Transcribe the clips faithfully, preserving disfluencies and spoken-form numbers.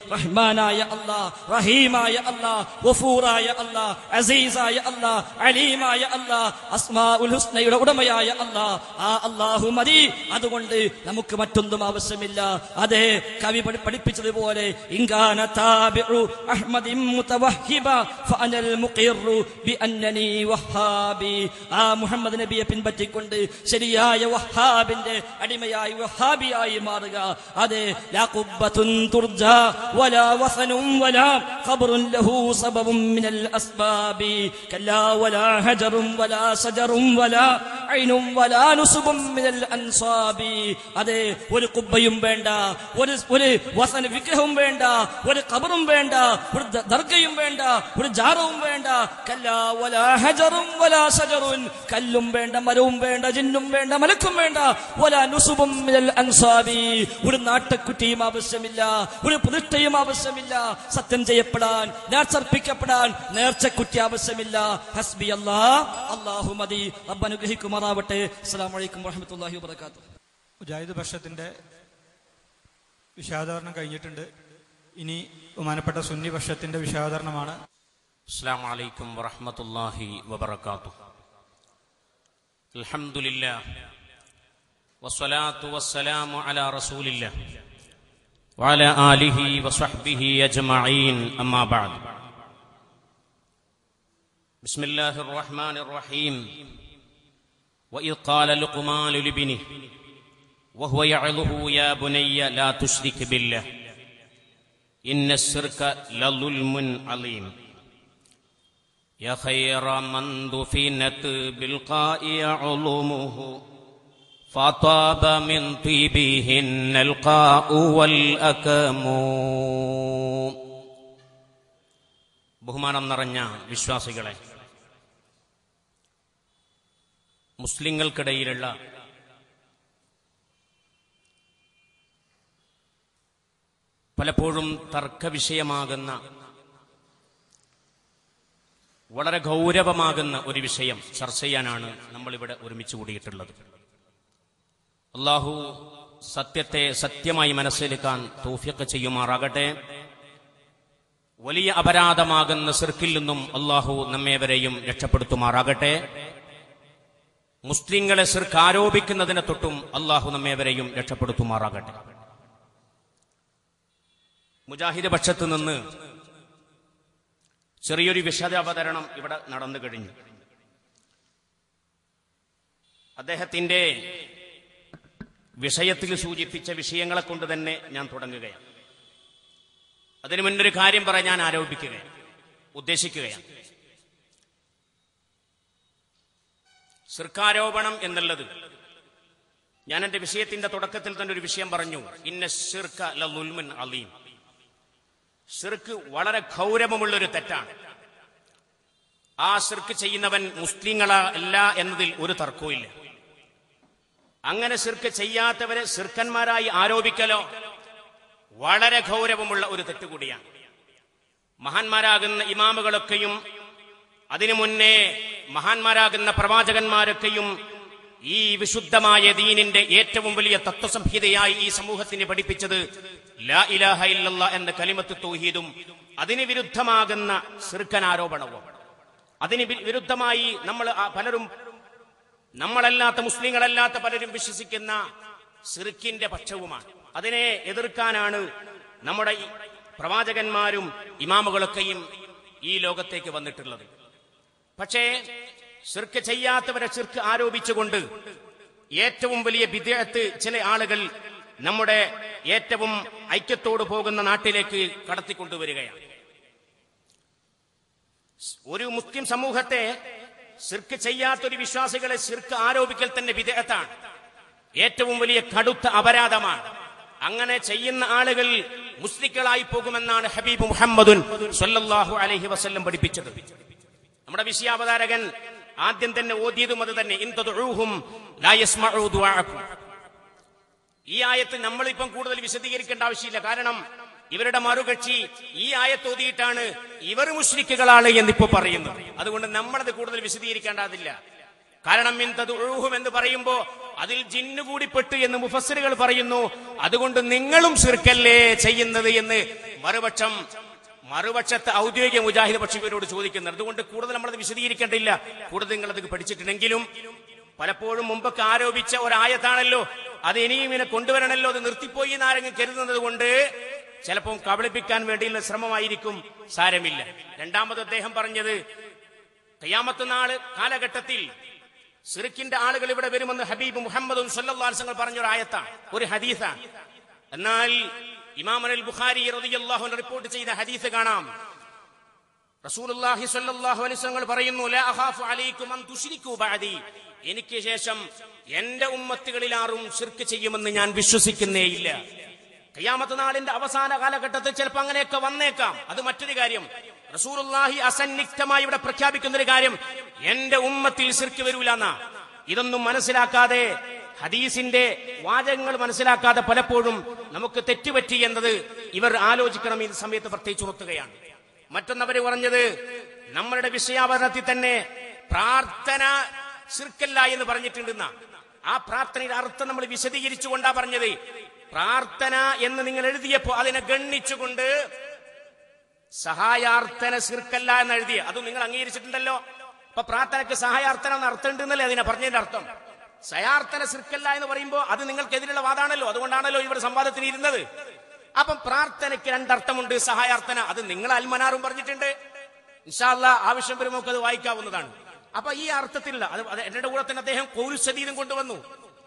റഹ്മാനായ അല്ലാഹ്, റഹീമായ അല്ലാഹ്, ഗഫൂറായ അല്ലാഹ്, അസീസായ അല്ലാഹ്, അലീമായ അല്ലാഹ്, അസ്മാഉൽ ഹുസ്നയുടെ ഉടമയായ അല്ലാഹ്, ആ അല്ലാഹു മതി. അതുകൊണ്ട് നമുക്ക് മറ്റൊന്നും ആവശ്യമില്ല. അതേ കവി പഠിപ്പിച്ചതുപോലെ ഇൻകാന താബിഉ അഹ്മദിൻ മുതവഹിബ ഫഅനൽ മുഖിറു ബിഅന്നനി വഹാബി. ആ മുഹമ്മദ് നബിയെ പിൻപറ്റിക്കൊണ്ട് ശരിയായ വഹാബിന്റെ അടിമയായി വഹാബിയായി മാറുക. അതേ ലാ ഖുബ്ബത്തുൻ തുർജാ വലാ വസനും വലാ ഖബ്റുൻ ലഹു സബബുൻ മിനൽ അസ്ബാബി കല്ലാ വലാ ഹജറുൻ വലാ സജറുൻ വലാ ഐനും വലാ നുസുബുൻ മിനൽ അൻസാബി. അതേ ഒരു ഖുബ്ബയും വേണ്ട, ഒരു ഒരു വസന വിഗ്രഹവും വേണ്ട, ഒരു ഖബറും വേണ്ട, ഒരു ദർഗയും വേണ്ട, ഒരു ജാറവും വേണ്ട. കല്ലാ വലാ ഹജറുൻ വലാ സജറുൻ, കല്ലും വേണ്ട, മരവും വേണ്ട, ജിന്നും വേണ്ട, മലക്കും വേണ്ട. വലാ നുസുബുൻ മിനൽ അൻസാബി, ഒരു നാട്ടക്കുറ്റിയും ആവശ്യമില്ല, ഒരു പ്രതിഷ്ഠയും ആവശ്യമില്ല. സത്യം ചെയ്യപ്പെടാൻ, നേർച്ചർപ്പിക്കപ്പെടാൻ നേർച്ചക്കുറ്റി ആവശ്യമില്ല. ഹസ്ബി അല്ലാഹ്, അല്ലാഹു മതി. റബ്ബ് അനുഗ്രഹിക്കുമാറാവട്ടെ. അസ്സലാമു അലൈക്കും വറഹ്മത്തുള്ളാഹി വബറകാതുഹു. മുജാഹിദ് പക്ഷത്തിന്റെ വിഷയാവതരണം കഴിഞ്ഞിട്ടുണ്ട്. ഇനി ബഹുമാനപ്പെട്ട സുന്നി പക്ഷത്തിന്റെ വിഷയാവതരണമാണ്. അസ്സലാമു അലൈക്കും വറഹ്മത്തുള്ളാഹി വബറകാതുഹു. അൽഹംദുലില്ലാഹ് വസ്സലാത്തു വസ്സലാമു അലാ റസൂലില്ലാഹ് വഅലാ ആലിഹി വസഹ്ബിഹി അജ്മഈൻ. അമ്മാ ബഅദ്. ബിസ്മില്ലാഹിർ റഹ്മാനിർ റഹീം. വഇദ് ഖാല ലുഖ്മാനു ലിബ്നിഹി വഹുവ യഅളുഹു യാ ബുനയ്യ ലാ തുശ്രിക് ബില്ലാഹ് ഇന്ന അശ്ശിർക ലളുൽമുൻ അളീം. യാ ഖൈറ മൻ ദുഫിനത് ബിൽഖാഇ ഉലൂമുഹു ഫതാബ മിൻ തീബിഹിന്നൽ ഖാഉ വൽ അകമു. ബഹുമാനം നിറഞ്ഞ വിശ്വാസികളെ, മുസ്ലിങ്ങൾക്കിടയിലുള്ള പലപ്പോഴും തർക്കവിഷയമാകുന്ന, വളരെ ഗൗരവമാകുന്ന ഒരു വിഷയം ചർച്ച ചെയ്യാനാണ് നമ്മളിവിടെ ഒരുമിച്ച് കൂടിയിട്ടുള്ളത്. അല്ലാഹു സത്യത്തെ സത്യമായി മനസ്സിലാക്കാൻ തൗഫീഖ് ചെയ്യുമാറാകട്ടെ. വലിയ അപരാധമാകുന്ന ശിർക്കിൽ നിന്നും അല്ലാഹു നമ്മേവരെയും രക്ഷപ്പെടുത്തുമാറാകട്ടെ. മുസ്ലിങ്ങളെ ശിർക്ക് ആരോപിക്കുന്നതിനെ തൊട്ടും അല്ലാഹു നമ്മേവരെയും രക്ഷപ്പെടുത്തുമാറാകട്ടെ. മുജാഹിദ് പക്ഷത്ത് നിന്ന് ചെറിയൊരു വിശദാവതരണം ഇവിടെ നടന്നു കഴിഞ്ഞു. അദ്ദേഹത്തിന്റെ വിഷയത്തിൽ സൂചിപ്പിച്ച വിഷയങ്ങളെ കൊണ്ട് തന്നെ ഞാൻ തുടങ്ങുകയാണ്. അതിനു മുന്നൊരു കാര്യം പറയാൻ ഞാൻ ആരോപിക്കുകയാണ്, ഉദ്ദേശിക്കുകയാണ്. ശിർക്കാരോപണം എന്നുള്ളത്, ഞാൻ എന്റെ വിഷയത്തിന്റെ തുടക്കത്തിൽ തന്നെ ഒരു വിഷയം പറഞ്ഞു. ഇന്ന ശിർക ലളുൽമുൻ അളീം. ശിർക്ക് വളരെ ഗൗരവമുള്ളൊരു തെറ്റാണ്. ആ ശിർക്ക് ചെയ്യുന്നവൻ മുസ്ലിങ്ങളല്ല എന്നതിൽ ഒരു തർക്കവുമില്ല. അങ്ങനെ ശിർക്ക് ചെയ്യാത്തവരെ ശിർക്കന്മാരായി ആരോപിക്കലോ വളരെ ഗൗരവമുള്ള ഒരു തെറ്റ് കൂടിയാണ്. മഹാന്മാരാകുന്ന ഇമാമുകളൊക്കെയും അതിനു മുന്നേ മഹാന്മാരാകുന്ന പ്രവാചകന്മാരൊക്കെയും ഈ വിശുദ്ധമായ ദീനിന്റെ ഏറ്റവും വലിയ തത്വസംഹിതയായി ഈ സമൂഹത്തിന് പഠിപ്പിച്ചത് ലാ ഇലാഹ ഇല്ലല്ലാഹ് എന്ന കലിമത്ത് തൗഹീദും അതിന് വിരുദ്ധമാകുന്ന ശിർക്കനാരോപണവും, അതിന് വിരുദ്ധമായി നമ്മൾ പലരും, നമ്മളല്ലാത്ത മുസ്ലിങ്ങളല്ലാത്ത പലരും വിശ്വസിക്കുന്ന ശിർക്കിന്റെ പക്ഷവുമാണ്. അതിനെ എതിർക്കാനാണ് നമ്മുടെ പ്രവാചകന്മാരും ഇമാമുകളൊക്കെയും ഈ ലോകത്തേക്ക് വന്നിട്ടുള്ളത്. പക്ഷേ ശിർക്ക് ചെയ്യാത്തവരെ ശിർക്ക് ആരോപിച്ചുകൊണ്ട് ഏറ്റവും വലിയ ബിദ്അത്ത് ചില ആളുകൾ നമ്മുടെ ഏറ്റവും ഐക്യത്തോട് പോകുന്ന നാട്ടിലേക്ക് കടത്തിക്കൊണ്ടുവരികയാണ്. ഒരു മുസ്ലിം സമൂഹത്തെ ശിർക്ക് ചെയ്യാത്തൊരു വിശ്വാസികളെ ശിർക്ക് ആരോപിക്കൽ തന്നെ ബിദ്അത്താണ്, ഏറ്റവും വലിയ കടുത്ത അപരാധമാണ്. അങ്ങനെ ചെയ്യുന്ന ആളുകൾ മുസ്ലിങ്ങളായി പോകുമെന്നാണ് ഹബീബ് മുഹമ്മദുൻ സ്വല്ലല്ലാഹു അലൈഹി വസല്ലം പഠിപ്പിച്ചത്. നമ്മുടെ വിഷയാവതാരകൻ ആദ്യം തന്നെ ഓതിയതും അത് തന്നെ. ഇൻ തദ്ഉഹും ലാ യസ്മഉ ദുആഅക്കും. ഈ ആയത്ത് നമ്മളിപ്പം കൂടുതൽ വിശദീകരിക്കേണ്ട ആവശ്യമില്ല. കാരണം ഇവരുടെ മറുകക്ഷി ഈ ആയത്ത് ഓതിയിട്ടാണ് ഇവർ മുശ്രിക്കുകളാണ് എന്നിപ്പോ പറയുന്നത്. അതുകൊണ്ട് നമ്മളത് കൂടുതൽ വിശദീകരിക്കേണ്ടതില്ല. കാരണം മിൻ തദ്ഉഹും എന്ന് പറയുമ്പോ അതിൽ ജിന്നു കൂടി പെട്ടു എന്ന് മുഫസ്സിറുകൾ പറയുന്നു. അതുകൊണ്ട് നിങ്ങളും ശിർക്കല്ലേ ചെയ്യുന്നത് എന്ന് മറുപക്ഷം മറുപക്ഷത്തെ ഔദ്യോഗിക മുജാഹിദ് പക്ഷിവരോട് ചോദിക്കുന്നത്. അതുകൊണ്ട് കൂടുതൽ നമ്മളത് വിശദീകരിക്കേണ്ടില്ല, കൂടുതൽ നിങ്ങളത് പഠിച്ചിട്ടുണ്ടെങ്കിലും പലപ്പോഴും മുമ്പൊക്കെ ആരോപിച്ച ഒരായത്താണല്ലോ, അത് ഇനിയും ഇങ്ങനെ കൊണ്ടുവരണല്ലോ, അത് നിർത്തിപ്പോയി എന്ന് ആരെങ്കിലും കരുതുന്നത് കൊണ്ട് ചിലപ്പോൾ കബളിപ്പിക്കാൻ വേണ്ടിയുള്ള ശ്രമമായിരിക്കും. സാരമില്ല. രണ്ടാമത് അദ്ദേഹം പറഞ്ഞത് ഖിയാമത്ത് നാള് കാലഘട്ടത്തിൽ ശിർക്കിന്റെ ആളുകൾ ഇവിടെ വരുമെന്ന് ഹബീബ് മുഹമ്മദ് സല്ലല്ലാഹു അലൈഹി വസല്ലം പറഞ്ഞൊരു ആയത്താണ്, ഒരു ഹദീസാണ്. എന്നാൽ ഇമാം അൽ ബുഖാരി റളിയല്ലാഹു അൻഹു റിപ്പോർട്ട് ചെയ്ത ഹദീസ് കാണാം. റസൂലുള്ളാഹി സ്വല്ലല്ലാഹു അലൈഹി വസല്ലം പറയുന്നു, ലാ അഖാഫു അലൈക്കും അൻ തുശ്രികൂ ബഅദി, എനിക്ക് ശേഷം എന്റെ ഉമ്മത്തുകളിൽ ആരും ശിർക്ക് ചെയ്യുമെന്ന് ഞാൻ വിശ്വസിക്കുന്നേയില്ല. ഖിയാമത്ത് നാളിന്റെ അവസാന കാലഘട്ടത്തിൽ ചിലപ്പോൾ അങ്ങനെയൊക്കെ വന്നേക്കാം, അത് മറ്റൊരു കാര്യം. റസൂലുള്ളാഹി അസന്നിഗ്ധമായി ഇവിടെ പ്രഖ്യാപിക്കുന്ന ഒരു കാര്യം, എന്റെ ഉമ്മത്തിൽ ശിർക്ക് വരൂലെന്നാ. ഇതൊന്നും മനസ്സിലാക്കാതെ, ഹദീസിന്റെ വാചകങ്ങൾ മനസ്സിലാക്കാതെ പലപ്പോഴും നമുക്ക് തെറ്റുപറ്റി എന്നത് ഇവർ ആലോചിക്കണം. ഈ സമയത്ത് പ്രത്യേകിച്ച് ഉണർത്തുകയാണ്. മറ്റൊന്നവര് പറഞ്ഞത്, നമ്മളുടെ വിഷയാവതരണത്തിൽ തന്നെ പ്രാർത്ഥന ശിർക്കല്ല എന്ന് പറഞ്ഞിട്ടുണ്ടെന്ന. ആ പ്രാർത്ഥനയുടെ അർത്ഥം നമ്മൾ വിശദീകരിച്ചുകൊണ്ടാ പറഞ്ഞത്. പ്രാർത്ഥന എന്ന് നിങ്ങൾ എഴുതിയപ്പോ അതിനെ ഗണ്ണിച്ചുകൊണ്ട് സഹായാർത്ഥന ശിർക്കല്ല എന്ന് എഴുതിയ അതും നിങ്ങൾ അംഗീകരിച്ചിട്ടുണ്ടല്ലോ. അപ്പൊ പ്രാർത്ഥനയ്ക്ക് സഹായാർത്ഥന എന്ന് അർത്ഥം ഉണ്ടെന്നല്ലേ അതിനെ പറഞ്ഞതിന്റെ അർത്ഥം. സഹായാർത്ഥന ശിർക്കല്ല എന്ന് പറയുമ്പോൾ അത് നിങ്ങൾക്കെതിരുള്ള വാദാണല്ലോ, അതുകൊണ്ടാണല്ലോ ഇവിടെ സംവാദത്തിന് ഇരുന്നത്. അപ്പം പ്രാർത്ഥനയ്ക്ക് രണ്ടർത്ഥമുണ്ട്, സഹായാർത്ഥന. അത് നിങ്ങൾ അൽമനാറും പറഞ്ഞിട്ടുണ്ട്. ഇൻഷാ അല്ലാഹ് ആവശ്യം വരുമ്പോൾ അത് വായിക്കാവുന്നതാണ്. അപ്പൊ ഈ അർത്ഥത്തിലുള്ള അത് എന്റെ കൂടെ തന്നെ അദ്ദേഹം ഖൗലു സദീദും കൊണ്ടുവന്നു.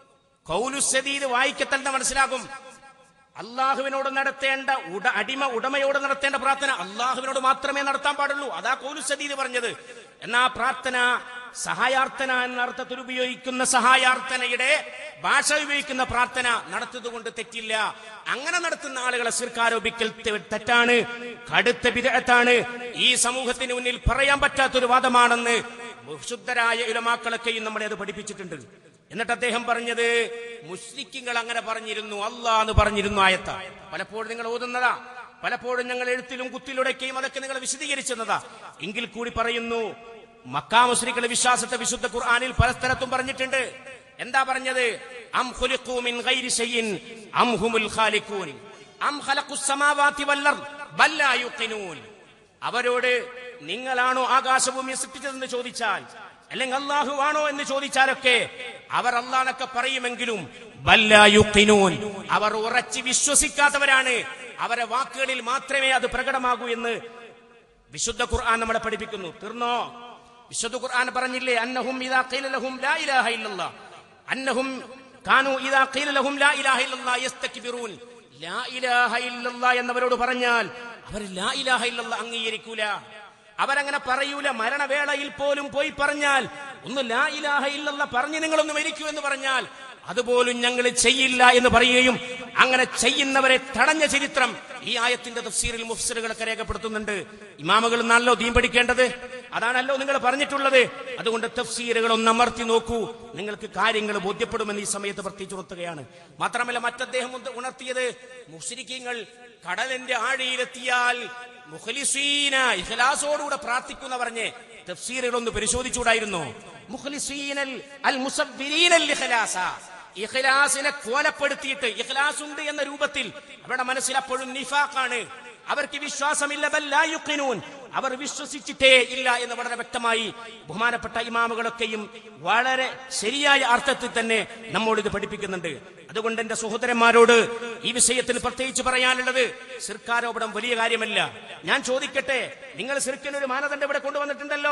ഖൗലു സദീദ് വായിക്കത്തന്നെ മനസ്സിലാകും. അള്ളാഹുവിനോട് നടത്തേണ്ട ഉട അടിമ ഉടമയോട് നടത്തേണ്ട പ്രാർത്ഥന അള്ളാഹുവിനോട് മാത്രമേ നടത്താൻ പാടുള്ളൂ. അതാ ഖൗലു സദീദ് പറഞ്ഞത്. എന്നാ പ്രാർത്ഥന സഹായാർത്ഥന എന്ന അർത്ഥത്തിൽ ഉപയോഗിക്കുന്ന സഹായാർത്ഥനയുടെ ഭാഷ ഉപയോഗിക്കുന്ന പ്രാർത്ഥന നടത്തുന്നത് കൊണ്ട് തെറ്റില്ല. അങ്ങനെ നടത്തുന്ന ആളുകളെ ശിർക്ക് ആരോപിക്കൽ തെറ്റാണ്, കടുത്ത ബിദ്അത്താണ്. ഈ സമൂഹത്തിന് മുന്നിൽ പറയാൻ പറ്റാത്തൊരു വാദമാണെന്ന് ശുദ്ധരായ ഉലമാക്കളൊക്കെയും നമ്മളെ അത് പഠിപ്പിച്ചിട്ടുണ്ട്. എന്നിട്ട് അദ്ദേഹം പറഞ്ഞത്, മുശ്രിക്കുകൾ അങ്ങനെ പറഞ്ഞിരുന്നു, അല്ലാഹ് എന്ന് പറഞ്ഞിരുന്നു ആയത്ത. പലപ്പോഴും നിങ്ങൾ ഓതുന്നതാ, പലപ്പോഴും ഞങ്ങൾ എഴുത്തിലും കുത്തിലൂടെയൊക്കെയും അതൊക്കെ നിങ്ങൾ വിശദീകരിച്ചതാ. എങ്കിൽ കൂടി പറയുന്നു, മക്കാ മുശ്രിക്കുകളുടെ വിശ്വാസത്തെ വിശുദ്ധ ഖുർആനിൽ പല സ്ഥലത്തും പറഞ്ഞിട്ടുണ്ട്. എന്താ പറഞ്ഞത്? അം ഖുലിഖൂ മിൻ ഗൈരി ശൈഇൻ അം ഹുമുൽ ഖാലിഖൂൻ അം ഖലഖുസ് സമാവാതി വൽ അർദ് ബൽ ലാ യുഖിനൂൻ. അവരോട് നിങ്ങളാണോ ആകാശഭൂമിയെ സൃഷ്ടിച്ചതെന്ന് ചോദിച്ചാൽ, അല്ലെങ്കിൽ അല്ലാഹു ആണോ എന്ന് ചോദിച്ചാലൊക്കെ അവർ അല്ലാഹ്നൊക്കെ പറയുമെങ്കിലും ബൽ ലാ യുഖിനൂൻ, അവർ ഉറച്ചു വിശ്വസിക്കാത്തവരാണ്. അവരെ വാക്കുകളിൽ മാത്രമേ അത് പ്രകടമാകൂ എന്ന് വിശുദ്ധ ഖുർആൻ നമ്മളെ പഠിപ്പിക്കുന്നു. തീർന്നോ? വിശുദ്ധ ഖുർആൻ പറഞ്ഞില്ലേ, അന്നഹും ഇദാ ഖീല ലഹും ലാ ഇലാഹ ഇല്ലല്ലാഹ് അന്നഹും കാനൂ ഇദാ ഖീല ലഹും ലാ ഇലാഹ ഇല്ലല്ലാഹ് യസ്തക്ബിറൂൻ. ലാ ഇലാഹ ഇല്ലല്ലാഹ് എന്നവരോട് പറഞ്ഞാൽ അവർ ലാ ഇലാഹ ഇല്ലല്ലാഹ് അംഗീകരിക്കൂല, അവരങ്ങനെ പറയൂല. മരണവേളയിൽ പോലും പോയി പറഞ്ഞാൽ ഒന്ന് ലാ ഇലാഹ ഇല്ലല്ലാഹ് പറഞ്ഞ് നിങ്ങളൊന്ന് മരിക്കൂ എന്ന് പറഞ്ഞാൽ അതുപോലും ഞങ്ങൾ ചെയ്യില്ല എന്ന് പറയുകയും അങ്ങനെ ചെയ്യുന്നവരെ തടഞ്ഞ ചരിത്രം ഈ ആയത്തിന്റെ തഫ്സീറിൽ മുഫ്സിറുകളൊക്കെ രേഖപ്പെടുത്തുന്നുണ്ട്. ഇമാമുകൾ നാളോ ദീൻ പഠിക്കേണ്ടത് അതാണല്ലോ നിങ്ങൾ പറഞ്ഞിട്ടുള്ളത്. അതുകൊണ്ട് തഫ്സീറുകൾ ഒന്ന് അമർത്തി നോക്കൂ, നിങ്ങൾക്ക് കാര്യങ്ങൾ ബോധ്യപ്പെടുമെന്ന് ഈ സമയത്ത് പ്രത്യേകിച്ച് ഉണർത്തുകയാണ്. മാത്രമല്ല, മറ്റദ്ദേഹം ഉണർത്തിയത് മുശ്രിക്കീങ്ങൾ കടലിന്റെ ആഴിയിലെത്തിയാൽ മുഖ്ലിസീന ഇഖ്ലാസോടുകൂടെ പ്രാർത്ഥിക്കുന്ന പറഞ്ഞ് തഫ്സീറുകളൊന്ന് പരിശോധിച്ചുകൂടായിരുന്നു. മുഖ്ലിസീനൽ അൽ മുസവ്വിരീനൽ ഇഖ്ലാസ, ഇഖ്ലാസിനെ കോലപ്പെടുത്തിയിട്ട് ഇഖ്ലാസ് ഉണ്ട് എന്ന രൂപത്തിൽ അവരുടെ മനസ്സിൽ അപ്പോഴും നിഫാഖാണ്, അവർക്ക് വിശ്വാസമില്ല. ബൽ ലാ യുഖിനൂൻ, അവർ വിശ്വസിച്ചിട്ടേ ഇല്ല എന്ന് വളരെ വ്യക്തമായി ബഹുമാനപ്പെട്ട ഇമാമുകളൊക്കെയും വളരെ ശരിയായ അർത്ഥത്തിൽ തന്നെ നമ്മോട് ഇത് പഠിപ്പിക്കുന്നുണ്ട്. അതുകൊണ്ട് എന്റെ സഹോദരന്മാരോട് ഈ വിഷയത്തിൽ പ്രത്യേകിച്ച് പറയാനുള്ളത്, ശിർക്കാരോപണം വലിയ കാര്യമല്ല. ഞാൻ ചോദിക്കട്ടെ, നിങ്ങൾ ശിർക്കിന് ഒരു മാനദണ്ഡം ഇവിടെ കൊണ്ടുവന്നിട്ടുണ്ടല്ലോ,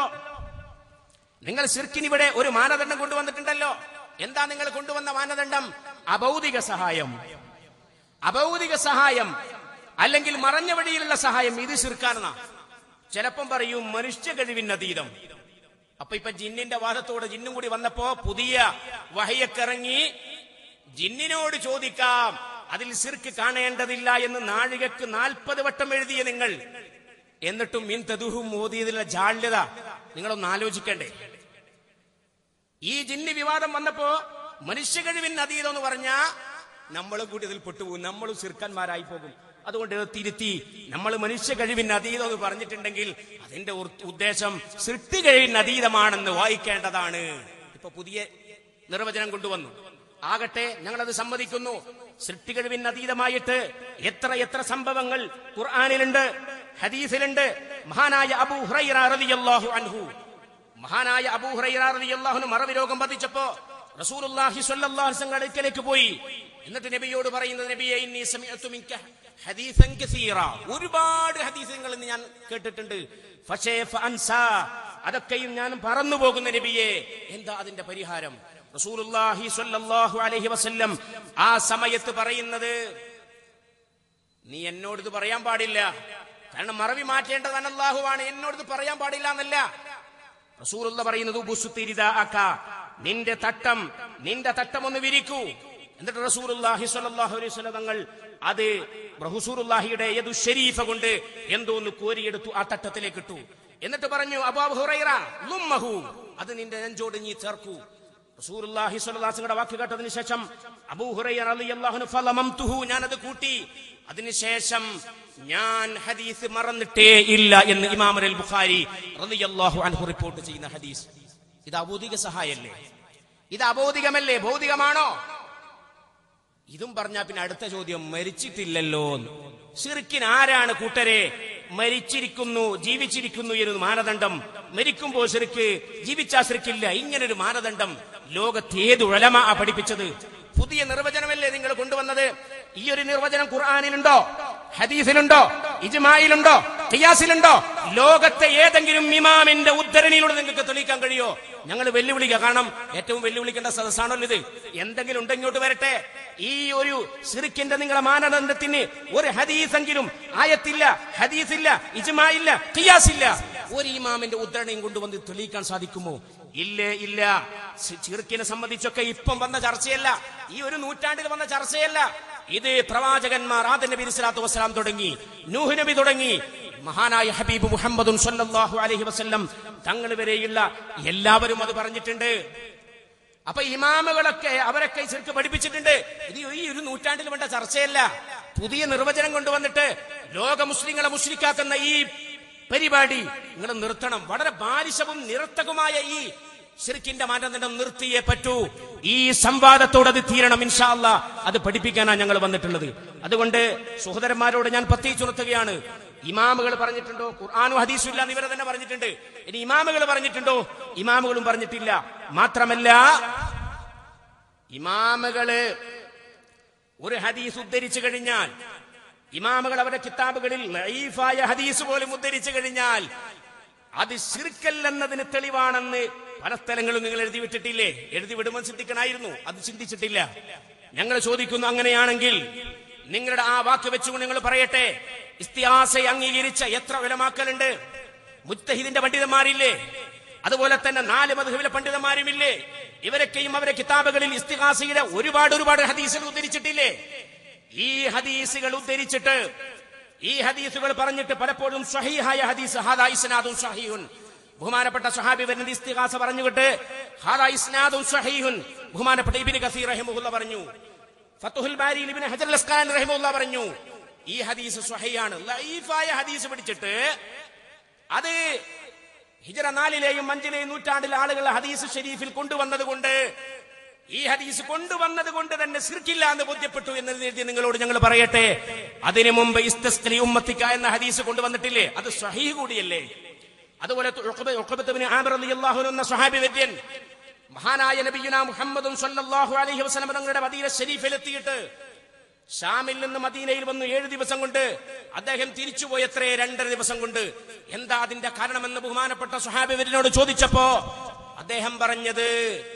നിങ്ങൾ ശിർക്കിന് ഇവിടെ ഒരു മാനദണ്ഡം കൊണ്ടുവന്നിട്ടുണ്ടല്ലോ. എന്താ നിങ്ങൾ കൊണ്ടുവന്ന മാനദണ്ഡം? അഭൗതിക സഹായം, അഭൗതിക സഹായം അല്ലെങ്കിൽ മറഞ്ഞ വഴിയിലുള്ള സഹായം, ഇത് ശിർക്കാണെന്നാ. ചിലപ്പം പറയും മനുഷ്യ കഴിവിനതീതം. അപ്പൊ ഇപ്പൊ ജിന്നിന്റെ വാദത്തോട് ജിന്നും കൂടി വന്നപ്പോ പുതിയ വഹയൊക്കെ ഇറങ്ങി, ജിന്നിനോട് ചോദിക്കാം, അതിൽ ശിർക്ക് കാണേണ്ടതില്ല എന്ന് നാഴികക്ക് നാൽപ്പത് വട്ടം എഴുതിയ നിങ്ങൾ, എന്നിട്ടും മിൻ തദുഹും മോദിയതിലുള്ള ജാള്യത നിങ്ങളൊന്ന് ആലോചിക്കണ്ടേ? ഈ ജിന്നി വിവാദം വന്നപ്പോ മനുഷ്യ കഴിവിന് അതീതം എന്ന് പറഞ്ഞാ നമ്മളും കൂടി അതിൽ പെട്ടുപോകും, നമ്മളും ശിർക്കന്മാരായി പോകും. അതുകൊണ്ട് തിരുത്തി നമ്മൾ മനുഷ്യ കഴിവിന് അതീതം എന്ന് പറഞ്ഞിട്ടുണ്ടെങ്കിൽ അതിന്റെ ഉദ്ദേശം സൃഷ്ടി കഴിവിന് അതീതമാണെന്ന് വായിക്കേണ്ടതാണ്. ഇപ്പൊ പുതിയ നിർവചനം കൊണ്ടുവന്നു. ആകട്ടെ, ഞങ്ങളത് സമ്മതിക്കുന്നു. സൃഷ്ടികഴിവിന് അതീതമായിട്ട് എത്ര എത്ര സംഭവങ്ങൾ ഖുർആനിലുണ്ട്, ഹദീസിലുണ്ട്. മഹാനായ അബൂ ഹുറൈറ റളിയല്ലാഹു അൻഹു മഹാനായ അബൂ ഹുറൈറ റളിയല്ലാഹു അൻഹു മറവി രോഗം ബാധിച്ചപ്പോ റസൂലുള്ളാഹി സ്വല്ലല്ലാഹു അലൈഹി വസല്ലം അടുക്കലേക്ക് പോയി. എന്നിട്ട് നബിയോട് പറയുന്നത്, നബിയെ ഇന്നി സമിഅതു മിൻക ഹദീസൻ കസീറ, ഒരുപാട് ഹദീസുകൾ ഞാൻ കേട്ടിട്ടുണ്ട്. പക്ഷേ ഫഅൻസാ, അതൊക്കെയും ഞാൻ പറന്നു പോകുന്ന നബിയെ, എന്താ അതിന്റെ പരിഹാരം? റസൂലുള്ളാഹി സ്വല്ലല്ലാഹു അലൈഹി വസല്ലം ആ സമയത്ത് പറയുന്നത്, നീ എന്നോട് ഇത് പറയാൻ പാടില്ല, കാരണം മറവി മാറ്റേണ്ടതാണ് അല്ലാഹുവാണ്, എന്നോട് ഇത് പറയാൻ പാടില്ല എന്നല്ല. റസൂലുള്ള പറയുന്നത്, ബുസ്തിരിദാഅക, നിന്റെ തട്ടം നിന്റെ തട്ടം ഒന്ന് വിരിക്കൂ. എന്നിട്ട് റസൂലുള്ളാഹി സ്വല്ലല്ലാഹു അലൈഹി വസല്ലം തങ്ങൾ അത് റസൂലുള്ളാഹിയുടെ യദു ശരീഫ കൊണ്ട് എന്തോ ഒന്ന് കോരിയെടുത്തു, ആ തട്ടത്തിലേക്ക് ഇട്ടു. എന്നിട്ട് പറഞ്ഞു, അബൂ ഹുറൈറ ലുമ്മഹു, അത് നിന്റെ നെഞ്ചോട് നീ ചേർക്കൂ. റസൂലുള്ളാഹി സ്വല്ലല്ലാഹു അലൈഹി വസല്ലം വാക്ക് കേട്ടതിന് ശേഷം അബൂ ഹുറൈറ റളിയല്ലാഹു അൻഹു ഫലമംതുഹു, ഞാനത് കൂട്ടി. അതിനുശേഷം ഞാൻ ഹദീസ് മറന്നിട്ടേ ഇല്ല എന്ന് ഇമാം അൽ ബുഖാരി റളിയല്ലാഹു അൻഹു റിപ്പോർട്ട് ചെയ്യുന്ന ഹദീസ്. ഇത് അബൗദിക സഹായല്ലേ? ഇത് അബൗദികമല്ലേ? ഭൗതികമാണോ? ഇതും പറഞ്ഞാ പിന്നെ അടുത്ത ചോദ്യം, മരിച്ചിട്ടില്ലല്ലോ. ശിർക്കിന് ആരാണ് കൂട്ടരെ മരിച്ചിരിക്കുന്നു ജീവിച്ചിരിക്കുന്നു എന്നൊരു മാനദണ്ഡം? മരിക്കുമ്പോ ശിർക്ക്, ജീവിച്ചാ ശിർക്കില്ല, ഇങ്ങനൊരു മാനദണ്ഡം ലോകത്ത് ഏത് ഉലമാ പഠിപ്പിച്ചത്? പുതിയ നിർവചനമല്ലേ നിങ്ങൾ കൊണ്ടുവന്നത്? ഈ ഒരു നിർവചനം ഖുർആനിലുണ്ടോ, ഹദീസിലുണ്ടോ, ഇജ്മായിലുണ്ടോ, ഖിയാസിലുണ്ടോ? ലോകത്തെ ഏതെങ്കിലും ഇമാമിന്റെ ഉദ്ധരണിയിലൂടെ നിങ്ങൾക്ക് തെളിയിക്കാൻ കഴിയോ? ഞങ്ങൾ വെല്ലുവിളിക്കുക. കാരണം ഏറ്റവും വെല്ലുവിളിക്കേണ്ട സദസ്സാണല്ലോ ഇത്. എന്തെങ്കിലും ഉണ്ടെങ്കിൽ ഇങ്ങോട്ട് വരട്ടെ. ഈ ഒരു ശിർക്കിന്റെ നിങ്ങളെ മാനദണ്ഡത്തിന് ഒരു ഹദീസെങ്കിലും, ആയത്തില്ല, ഹദീസില്ല, ഇജ്മായില്ല, ഖിയാസില്ല, ഒരു ഇമാമിന്റെ ഉദ്ധരണിയും കൊണ്ടുവന്ന് തെളിയിക്കാൻ സാധിക്കുമോ? ഇല്ലേ, ഇല്ല. ശിർക്കിനെ സംബന്ധിച്ചൊക്കെ ഇപ്പം വന്ന ചർച്ചയല്ല, ഈ ഒരു നൂറ്റാണ്ടിൽ വന്ന ചർച്ചയല്ല. ഇത് പ്രവാചകന്മാർ ആദം നബി സ്വല്ലല്ലാഹു അലൈഹി വസല്ലം തുടങ്ങി, നൂഹ് നബി തുടങ്ങി, മഹാനായ ഹബീബ് മുഹമ്മദുൻ സ്വല്ലല്ലാഹു അലൈഹി വസല്ലം തങ്ങൾ വരെയുള്ള എല്ലാവരും അത് പറഞ്ഞിട്ടുണ്ട്. അപ്പൊ ഇമാമുകളൊക്കെ അവരൊക്കെ ശിർക്ക് പഠിപ്പിച്ചിട്ടുണ്ട്. ഇത് ഈ ഒരു നൂറ്റാണ്ടിൽ വേണ്ട ചർച്ചയല്ല. പുതിയ നിർവചനം കൊണ്ടുവന്നിട്ട് ലോക മുസ്ലിങ്ങളെ മുശ്രിക്കാക്കുന്ന ഈ പരിപാടി നിങ്ങൾ നിർത്തണം. വളരെ ബാലിശവും നിരർത്ഥകമായ ഈ ശിർക്കിന്റെ മാനദണ്ഡം നിർത്തിയേ പറ്റൂ. ഈ സംവാദത്തോട് അത് തീരണം. ഇൻഷാ അല്ലാഹ് അത് പഠിപ്പിക്കാനാണ് ഞങ്ങൾ വന്നിട്ടുള്ളത്. അതുകൊണ്ട് സഹോദരന്മാരോട് ഞാൻ പ്രത്യേകിച്ചുണർത്തുകയാണ്, ഇമാമുകൾ പറഞ്ഞിട്ടുണ്ടോ? ഖുർആനും ഹദീസും ഇല്ല എന്ന് ഇവരെ തന്നെ പറഞ്ഞിട്ടുണ്ട്. ഇനി ഇമാമുകൾ പറഞ്ഞിട്ടുണ്ടോ? ഇമാമുകളും പറഞ്ഞിട്ടില്ല. മാത്രമല്ല, ഇമാമുകള് ഒരു ഹദീസ് ഉദ്ധരിച്ചു കഴിഞ്ഞാൽ, ഇമാമുകൾ അവരുടെ കിതാബുകളിൽ ലഈഫായ ഹദീസ് പോലും ഉദ്ധരിച്ചു കഴിഞ്ഞാൽ അത് ശിർക്കല്ലെന്നതിന് തെളിവാണെന്ന് പല സ്ഥലങ്ങളും നിങ്ങൾ എഴുതി വിട്ടിട്ടില്ലേ? എഴുതി വിടുമ്പോൾ ചിന്തിക്കണമായിരുന്നു, അത് ചിന്തിച്ചിട്ടില്ല. ഞങ്ങൾ ചോദിക്കുന്നു, അങ്ങനെയാണെങ്കിൽ നിങ്ങളുടെ ആ വാക്ക് വെച്ചുകൊണ്ട് നിങ്ങൾ പറയട്ടെ, ഇസ്തിഹാസയെ അംഗീകരിച്ച എത്ര ഉലമാക്കളുണ്ട്? മുജ്തഹിദിന്റെ പണ്ഡിതന്മാരില്ലേ? അതുപോലെ തന്നെ നാല് മദ്ഹബിലെ പണ്ഡിതന്മാരുമില്ലേ? ഇവരൊക്കെയും അവരെ കിതാബുകളിൽ ഇസ്തിഹാസയുടെ ഒരുപാട് ഒരുപാട് ഹദീസുകൾ ഉദ്ധരിച്ചിട്ടില്ലേ? ഈ ഹദീസുകൾ ഉദ്ധരിച്ചിട്ട്, ഈ ഹദീസുകൾ പറഞ്ഞിട്ട് പലപ്പോഴും സ്വഹീഹായ ഹദീസ്, ഹാദാ ഇസ്നാദുൻ സ്വഹീഹുൻ, ബഹുമാനപ്പെട്ട സ്വഹാബി വരുന്നത് ഇസ്തിഹാസ പറഞ്ഞുകൊണ്ട് ഹാദാ ഇസ്നാദുൻ സ്വഹീഹുൻ, ബഹുമാനപ്പെട്ട ഇബ്നു കസീർ റഹിമഹുല്ലാഹ് പറഞ്ഞു, ഫത്ഹുൽ ബാരിയിൽ ഇബ്നു ഹജർ അൽ അസ്ഖലാനി റഹിമഹുല്ലാഹ് പറഞ്ഞു, ഈ ഹദീസ് സ്വഹീഹാണ്. ലഈഫായ ഹദീസ് പിടിച്ചിട്ട് അത് ഹിജ്റ നാലിലെയും അഞ്ചിലെയും നൂറ്റാണ്ടിൽ ആളുകൾ ഹദീസ് ഷരീഫിൽ കൊണ്ടുവന്നത് കൊണ്ട്, ഈ ഹദീസ് കൊണ്ടുവന്നത് കൊണ്ട് തന്നെ ശിർക്കില്ല എന്ന് ബോധ്യപ്പെട്ടു എന്ന് നിങ്ങളോട് ഞങ്ങൾ പറയട്ടെ. അതിനു മുമ്പ് ഇസ്തസ്ഖി ഉമ്മത്തിക എന്ന ഹദീസ് കൊണ്ടുവന്നിട്ടില്ലേ? അത് സ്വഹീഹ് കൂടിയല്ലേ? അതുപോലെ ഉഖബത്ത് ഇബ്നു ആമിർ റളിയല്ലാഹു അൻഹു എന്ന സ്വഹാബി വര്യൻ മഹാനായ നബിയുനാ മുഹമ്മദും സ്വല്ലല്ലാഹു അലൈഹി വസല്ലം തങ്ങളുടെ മദീന ശരീഫിൽ എത്തിയിട്ട് ഷാമിൽ നിന്ന് മദീനയിൽ വന്നു ഏഴ് ദിവസം കൊണ്ട് അദ്ദേഹം തിരിച്ചുപോയി. എത്രേ? രണ്ടര ദിവസം കൊണ്ട്. എന്താ അതിന്റെ കാരണമെന്ന് ബഹുമാനപ്പെട്ട സ്വഹാബി വര്യനോട് ചോദിച്ചപ്പോ അദ്ദേഹം പറഞ്ഞത്,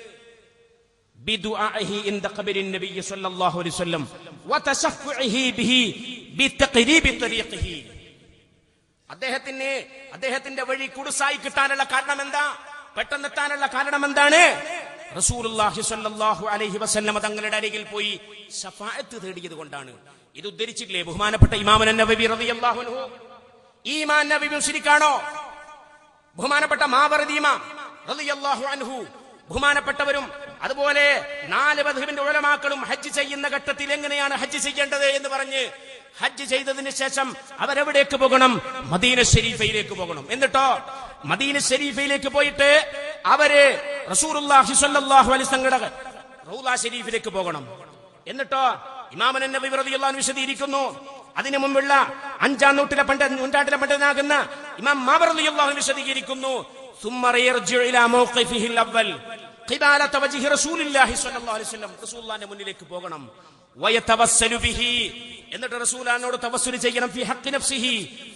ബിദുആഇഹി ഇൻദ ഖബരിൻ നബി സ്വല്ലല്ലാഹു അലൈഹി വസല്ലം വതശഫഉഹി ബിഹി ബിതഖരീബി തരീഖിഹി. അദ്ദേഹത്തിന് അദ്ദേഹത്തിന്റെ വഴി കുടുസായി കിട്ടാനുള്ള കാരണം എന്താ? പെട്ടെന്നെത്താനുള്ള കാരണം എന്താണ്? റസൂലുള്ളാഹി സ്വല്ലല്ലാഹു അലൈഹി വസല്ലം തങ്ങളുടെ അരികിൽ പോയി ശഫാഅത്ത് തേടിയത് കൊണ്ടാണ്. ഇത് ഉദ്ധരിച്ചില്ലേ ബഹുമാനപ്പെട്ട ഇമാം നബവി റളിയല്ലാഹു അൻഹു? ഈ ഇമാം നബവി മുശ്രിക്കാണോ? ബഹുമാനപ്പെട്ട മാവറദി ഇമാം റളിയല്ലാഹു അൻഹു, ബഹുമാനപ്പെട്ടവരും അതുപോലെ നാല് മദ്ഹബിന്റെ ഉലമാക്കളും ഹജ്ജ് ചെയ്യുന്ന ഘട്ടത്തിൽ എങ്ങനെയാണ് ഹജ്ജ് ചെയ്യേണ്ടത് എന്ന് പറഞ്ഞ് ഹജ്ജ് ചെയ്തതിന് ശേഷം അവരെവിടേക്ക് പോകണം? മദീന ഷരീഫയിലേക്ക് പോകണം. എന്നിട്ടോ മദീന ഷരീഫയിലേക്ക് പോയിട്ട് അവര് റസൂലുള്ളാഹി സ്വല്ലല്ലാഹു അലൈഹി വസല്ലം റൗള ശരീഫിലേക്ക് പോകണം. എന്നിട്ടോ ഇമാം നബവി റളിയല്ലാഹു അൻഹു വിശദീകരിക്കുന്നു. അതിനു മുമ്പുള്ള അഞ്ചാം നൂറ്റിലെ പണ്ഡിതൻ നൂറ്റാണ്ടിലെ പണ്ഡിതനാകുന്ന ഇമാം മാബർ റളിയല്ലാഹു അൻഹു വിശദീകരിക്കുന്നു. ثم يرجع الى موقفه الاول قبالة وجه رسول الله صلى الله عليه وسلم. റസൂലുള്ളാഹിന്റെ മുന്നിലേക്ക് പോകണം. വയതവസ്സലു ബിഹി, എന്നിട്ട് റസൂലുള്ളാഹിനോട് തവസ്സുൽ ചെയ്യണം. ഫി ഹഖ് നഫ്സിഹി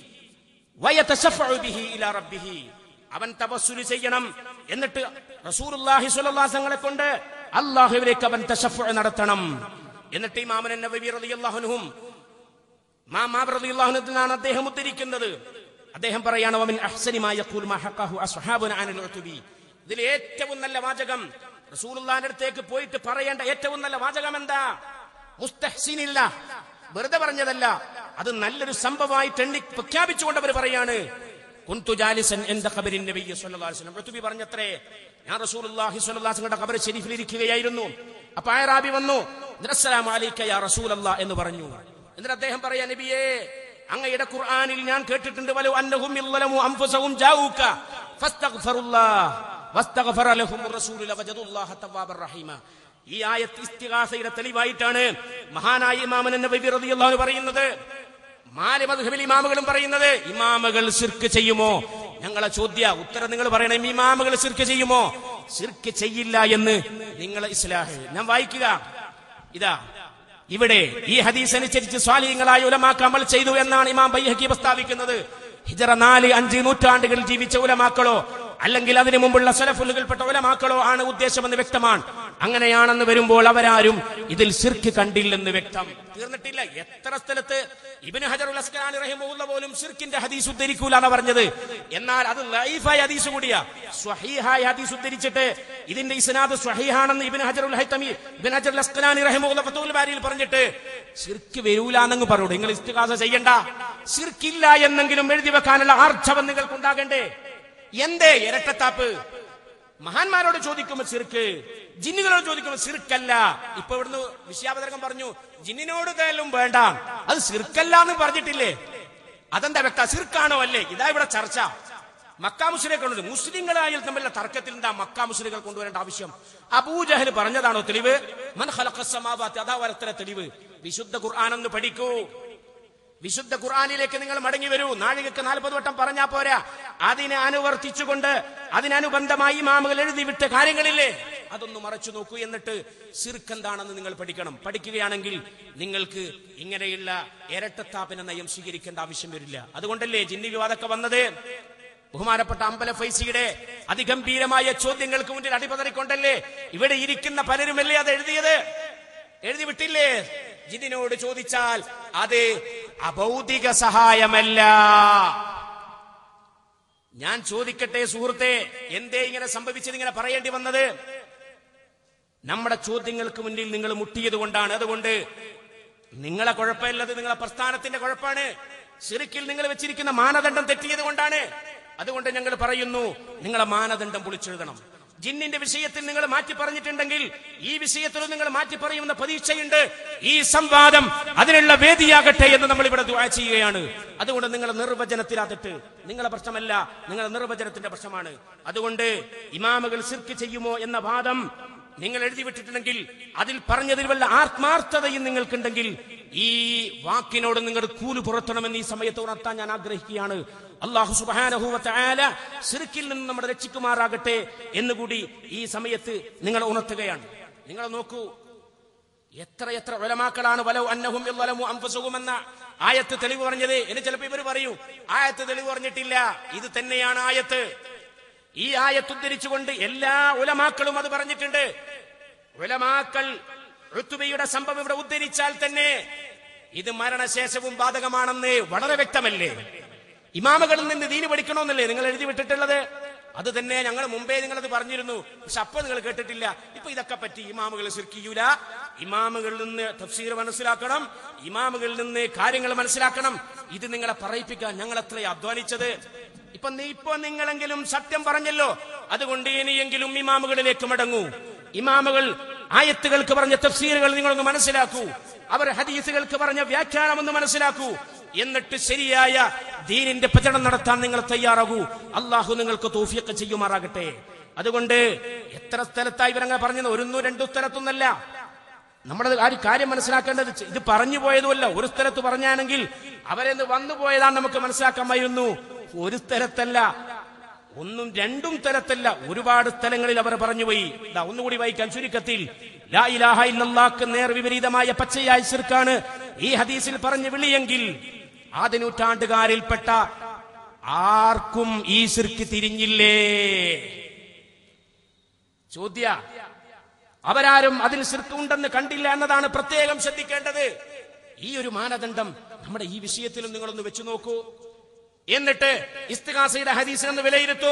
വയതശഫഉ ബിഹി ഇലാ റബ്ബിഹി, അവൻ തവസ്സുൽ ചെയ്യണം. എന്നിട്ട് റസൂലുള്ളാഹി സ്വല്ലല്ലാഹു അലൈഹി വസല്ലമയെ കൊണ്ട് അല്ലാഹുവിലേക്ക് അവൻ തശഫഉ നടത്തണം. എന്നിട്ട് ഇമാം നബവി റളിയല്ലാഹു അൻഹു ഇമാം മാബർ റളിയല്ലാഹു അൻഹുവിനാണ് അദ്ദേഹം ഉദ്ധരിക്കുന്നത്. അദ്ദേഹം പറയാണ്, വമിൻ അഹ്സനി മാ യഖൂൽ മാ ഹഖഹു അസ്ഹാബുനാ അനിൽ ഉതുബി. ഇതിൽ ഏറ്റവും നല്ല വാചകം റസൂലുള്ളാഹിന്റെ അടുത്തേക്ക് പോയിട്ട് പറയേണ്ട ഏറ്റവും നല്ല വാചകം എന്താ? മുസ്തഹ്സിനില്ല, വെറുതെ പറഞ്ഞതല്ല, അത് നല്ലൊരു സംഭവമായിട്ട് എണ്ണി പ്രഖ്യാപിച്ചുകൊണ്ട് അവർ പറയാണ്, കുന്തു ജാലിസൻ ഇൻദ ഖബരിൻ നബി സ്വല്ലല്ലാഹു അലൈഹി വസല്ലം. ഉതുബി പറഞ്ഞത്രേ, ഞാൻ റസൂലുള്ളാഹി സ്വല്ലല്ലാഹു അലൈഹി വസല്ലമയുടെ ഖബർ ശരീഫിൽ ഇരിക്കുകയായിരുന്നു. അപ്പോൾ അയറാബി വന്നു, അസ്സലാമു അലൈക യാ റസൂലല്ലാഹ് എന്ന് പറഞ്ഞു. എന്നിട്ട് അദ്ദേഹം പറയാ, നബിയേ, അങ്ങയുടെ ഖുർആനിൽ ഞാൻ കേട്ടിട്ടുണ്ട്, വലു അന്നഹും യളമു അൻഫുസഹും ജാഊക ഫസ്തഗ്ഫിറുല്ലാഹ് വസ്തഗ്ഫറ ലഹും റസൂലു ലവജദുല്ലാഹ തവ്വാബർ റഹീമ. ഈ ആയത്ത് ഇസ്തിഗാസയുടെ തെളിവായിട്ടാണ് മഹാനായ ഇമാം നബവി റളിയല്ലാഹു അൻഹു പറയുന്നത്. മാലി മദ്ഹബിൽ ഇമാമുകളും പറയുന്നത്, ഇമാമുകൾ ശിർക്ക് ചെയ്യുമോ? ഞങ്ങളെ ചോദ്യ ഉത്തരം നിങ്ങൾ പറയണം. ഇമാമുകൾ ശിർക്ക് ചെയ്യുമോ? ശിർക്ക് ചെയ്യില്ല എന്ന് നിങ്ങൾ ഇസ്ലാഹ്. ഞാൻ വായിക്കുക, ഇതാ ഇവിടെ ഈ ഹദീസ് അനുസരിച്ച് സ്വാലിഹീങ്ങളായ ഉലമാക്കൾ അമൽ ചെയ്തു എന്നാണ് ഇമാം ബൈഹഖി പ്രസ്താവിക്കുന്നത്. ഹിജറ നാല് അഞ്ച് നൂറ്റാണ്ടുകളിൽ ജീവിച്ച ഉലമാക്കളോ അല്ലെങ്കിൽ അതിനു മുമ്പുള്ള സലഫുലുകൾപ്പെട്ട ഉലമാക്കളോ ആണ് ഉദ്ദേശമെന്ന് വ്യക്തമാണ്. അങ്ങനെയാണെന്ന് വരുമ്പോൾ അവരാരും ഇതിൽ ശിർക്ക് കണ്ടില്ലെന്ന് വ്യക്തം. തീർന്നിട്ടില്ല. എത്ര സ്ഥലത്ത് ഇബ്നു ഹജറുൽ അസ്ഖലാനി റഹിമഹുല്ലാഹ് പോലും ശിർക്കിന്റെ ഹദീസ് ഉദ്ധരിക്കൂലാണ് പറഞ്ഞത്. എന്നാൽ അത് ലൈഫായ ഹദീസ് കൂടിയാ. സ്വഹീഹായ ഹദീസ് ഉദ്ധരിച്ചിട്ട് ഇതിന്റെ ഇസ്നാദ് സ്വഹീഹാണെന്ന് ഇബ്നു ഹജറുൽ ഹൈതമി ഇബ്നു ഹജറുൽ അസ്ഖലാനി റഹിമഹുല്ലാഹ് ഫതുൽ ബാരിയിൽ പറഞ്ഞിട്ട് ശിർക്ക് വരൂലാന്നങ്ങ് പറയൂ. നിങ്ങൾ ഇസ്തിഗാസ ചെയ്യണ്ട, ശിർക്കില്ല എന്നെങ്കിലും എഴുതി വെക്കാനുള്ള ആർജവം നിങ്ങൾക്ക് ഉണ്ടാകണ്ടേ? എന്തേ ഇരട്ടത്താപ്പ്? മഹാന്മാരോട് ചോദിക്കുമ്പോൾ ശിർക്ക്, ജിന്നുകളോട് ചോദിക്കുമ്പോൾ ശിർക്കല്ല. ഇപ്പൊ ഇവിടുന്ന് വിഷയാവതരണം പറഞ്ഞു, ജിന്നിനോട് തേലും വേണ്ട, അത് ശിർക്കല്ല എന്ന് പറഞ്ഞിട്ടില്ലേ? അതെന്താ വ്യക്ത? ശിർക്കാണോ അല്ലേ? ഇതാ ഇവിടെ ചർച്ച. മക്കാ മുസ്ലിങ്ങളെ കൊണ്ടുവരും. മുസ്ലിങ്ങളായാൽ തമ്മിലുള്ള തർക്കത്തിൽ എന്താ മക്കാ മുസ്ലിങ്ങൾ കൊണ്ടുവരേണ്ട ആവശ്യം? അബൂജഹൽ പറഞ്ഞതാണോ തെളിവ്? മൻ ഖലഖസ് സമാവാതി, അതാ വരത്തര തെളിവ്. വിശുദ്ധ ഖുർആൻ പഠിക്കൂ. വിശുദ്ധ ഖുർആനിലേക്ക് നിങ്ങൾ മടങ്ങി വരൂ. നാഴികക്ക് നാൽപ്പത് വട്ടം പറഞ്ഞാ പോരാ. അതിനെ അനുവർത്തിച്ചുകൊണ്ട് അതിനനുബന്ധമായി ഇമാമുകൾ എഴുതി വിട്ട കാര്യങ്ങളില്ലേ, അതൊന്ന് മറച്ചു നോക്കൂ. എന്നിട്ട് ശിർക്ക് എന്താണെന്ന് നിങ്ങൾ പഠിക്കണം. പഠിക്കുകയാണെങ്കിൽ നിങ്ങൾക്ക് ഇങ്ങനെയുള്ള ഇരട്ടത്താപ്പിന നയം സ്വീകരിക്കേണ്ട ആവശ്യം വരില്ല. അതുകൊണ്ടല്ലേ ജിന്നി വിവാദമൊക്കെ വന്നത്? ബഹുമാനപ്പെട്ട അമ്പല ഫൈസിയുടെ അതിഗംഭീരമായ ചോദ്യങ്ങൾക്ക് മുന്നിൽ അടിപതറിക്കൊണ്ടല്ലേ ഇവിടെ ഇരിക്കുന്ന പലരുമല്ലേ അത് എഴുതിയത്? എഴുതി വിട്ടില്ലേ? ജിന്നിനോട് ചോദിച്ചാൽ അത് അഭൗതിക സഹായമല്ല. ഞാൻ ചോദിക്കട്ടെ സുഹൃത്തെ, എന്തേ ഇങ്ങനെ സംഭവിച്ചത്, ഇങ്ങനെ പറയേണ്ടി വന്നത്? നമ്മുടെ ചോദ്യങ്ങൾക്ക് മുന്നിൽ നിങ്ങൾ മുട്ടിയത് കൊണ്ടാണ്. അതുകൊണ്ട് നിങ്ങളെ കുഴപ്പമില്ലത് നിങ്ങളെ പ്രസ്ഥാനത്തിന്റെ കുഴപ്പമാണ്. ശിർക്കിൽ നിങ്ങൾ വെച്ചിരിക്കുന്ന മാനദണ്ഡം തെറ്റിയത് കൊണ്ടാണ്. അതുകൊണ്ട് ഞങ്ങൾ പറയുന്നു, നിങ്ങളെ മാനദണ്ഡം പൊളിച്ചെഴുതണം. ജിന്നിന്റെ വിഷയത്തിൽ നിങ്ങൾ മാറ്റി പറഞ്ഞിട്ടുണ്ടെങ്കിൽ ഈ വിഷയത്തിലും നിങ്ങൾ മാറ്റി പറയുമെന്ന പ്രതീക്ഷയുണ്ട്. ഈ സംവാദം അതിനുള്ള വേദിയാകട്ടെ എന്ന് നമ്മൾ ഇവിടെ ദുആ ചെയ്യുകയാണ്. അതുകൊണ്ട് നിങ്ങളുടെ നിർവചനത്തിലാകട്ടെ, നിങ്ങളെ പ്രശ്നമല്ല, നിങ്ങളുടെ നിർവചനത്തിന്റെ പ്രശ്നമാണ്. അതുകൊണ്ട് ഇമാമുകൾ ശിർക്ക് ചെയ്യുമോ എന്ന വാദം നിങ്ങൾ എഴുതി വിട്ടിട്ടുണ്ടെങ്കിൽ അതിൽ പറഞ്ഞതിൽ വല്ല ആത്മാർത്ഥതയും നിങ്ങൾക്കുണ്ടെങ്കിൽ ഈ വാക്കിനോട് നിങ്ങൾ കൂലു പുറത്തണമെന്ന് ഈ സമയത്ത് ഉണർത്താൻ ഞാൻ ആഗ്രഹിക്കുകയാണ്. അല്ലാഹു സുബ്ഹാനഹു വ തആല ശിർക്കിൽ നിന്ന് നമ്മളെ രക്ഷിക്കുമാറാകട്ടെ എന്നുകൂടി ഈ സമയത്ത് നിങ്ങൾ ഉണർത്തുകയാണ്. നിങ്ങൾ നോക്കൂ, എത്ര എത്ര ഉലമാക്കളാണ് വലൗ അന്നഹും യളമു അൻഫുസഹും എന്ന ആയത്ത് തെളിവ് പറഞ്ഞത്. എന്ന് ചിലപ്പോൾ ഇവർ പറയൂ ആയത്ത് തെളിവ് പറഞ്ഞിട്ടില്ല. ഇത് തന്നെയാണ് ആയത്ത്. ഈ ആയത്ത് ഉദ്ധരിച്ചുകൊണ്ട് എല്ലാ ഉലമാക്കളും അത് പറഞ്ഞിട്ടുണ്ട്. ഉലമാക്കൾ ഉത്ബയുടെ സംഭവം ഇവിടെ ഉദ്ധരിച്ചാൽ തന്നെ ഇത് മരണശേഷവും ബാധകമാണെന്ന് വളരെ വ്യക്തമല്ലേ? ഇമാമുകളിൽ നിന്ന് ദീന് പഠിക്കണമെന്നല്ലേ നിങ്ങൾ എഴുതി വിട്ടിട്ടുള്ളത്? അത് തന്നെ ഞങ്ങൾ മുമ്പേ നിങ്ങളത് പറഞ്ഞിരുന്നു. പക്ഷെ അപ്പൊ നിങ്ങൾ കേട്ടിട്ടില്ല. ഇപ്പൊ ഇതൊക്കെ പറ്റി ഇമാമുകൾ ശിർക്കിയൂല. ഇമാമുകളിൽ നിന്ന് തഫ്സീർ മനസ്സിലാക്കണം, ഇമാമുകളിൽ നിന്ന് കാര്യങ്ങൾ മനസ്സിലാക്കണം. ഇത് നിങ്ങളെ പറയിപ്പിക്കാൻ ഞങ്ങൾ എത്രയും അധ്വാനിച്ചത്. ഇപ്പൊ നീ ഇപ്പൊ നിങ്ങളെങ്കിലും സത്യം പറഞ്ഞല്ലോ, അതുകൊണ്ട് ഇനിയെങ്കിലും ഇമാമുകളിലേക്ക് മടങ്ങൂ. ഇമാമുകൾ ആയത്തുകൾക്ക് പറഞ്ഞ തഫ്സീറുകൾ നിങ്ങളൊന്ന് മനസ്സിലാക്കൂ. അവർ ഹദീസുകൾക്ക് പറഞ്ഞ വ്യാഖ്യാനം ഒന്ന് മനസ്സിലാക്കൂ. എന്നിട്ട് ശരിയായ ദീനിന്റെ പ്രചരണം നടത്താൻ നിങ്ങൾ തയ്യാറാകൂ. അള്ളാഹു നിങ്ങൾക്ക് തൗഫീഖ് ചെയ്യുമാറാകട്ടെ. അതുകൊണ്ട് എത്ര സ്ഥലത്തായി ഇവരങ്ങനെ പറഞ്ഞത്? ഒരൊന്നും രണ്ടു സ്ഥലത്തൊന്നല്ല. നമ്മുടെ ആ കാര്യം മനസ്സിലാക്കേണ്ടത് ഇത് പറഞ്ഞു പോയതുമല്ല. ഒരു സ്ഥലത്ത് പറഞ്ഞാണെങ്കിൽ അവരെന്ന് വന്നു പോയതാണ് നമുക്ക് മനസ്സിലാക്കാമായിരുന്നു. ഒരു സ്ഥലത്തല്ല, ഒന്നും രണ്ടും സ്ഥലത്തല്ല, ഒരുപാട് സ്ഥലങ്ങളിൽ അവർ പറഞ്ഞുപോയി. ഒന്നുകൂടി വായിക്കാൻ ചുരുക്കത്തിൽ, ലാ ഇലാഹ ഇല്ലല്ലാഹ്ക്ക് നേർ വിപരീതമായ പച്ചയായ ശിർക്കാണ് ഈ ഹദീസിൽ പറഞ്ഞു വിളിയെങ്കിൽ ആദ്യ നൂറ്റാണ്ടുകാരിൽപ്പെട്ട ആർക്കും ഈ ശിർക്ക് തിരിഞ്ഞില്ലേ? ചോദ്യ. അവരാരും അതിൽ ശിർക്ക് ഉണ്ടെന്ന് കണ്ടില്ല എന്നതാണ് പ്രത്യേകം ശ്രദ്ധിക്കേണ്ടത്. ഈ ഒരു മാനദണ്ഡം നമ്മുടെ ഈ വിഷയത്തിലും നിങ്ങളൊന്ന് വെച്ചു നോക്കൂ. എന്നിട്ട് ഇസ്തിഗാസയുടെ ഹദീസിനെന്ന് വിലയിരുത്തൂ.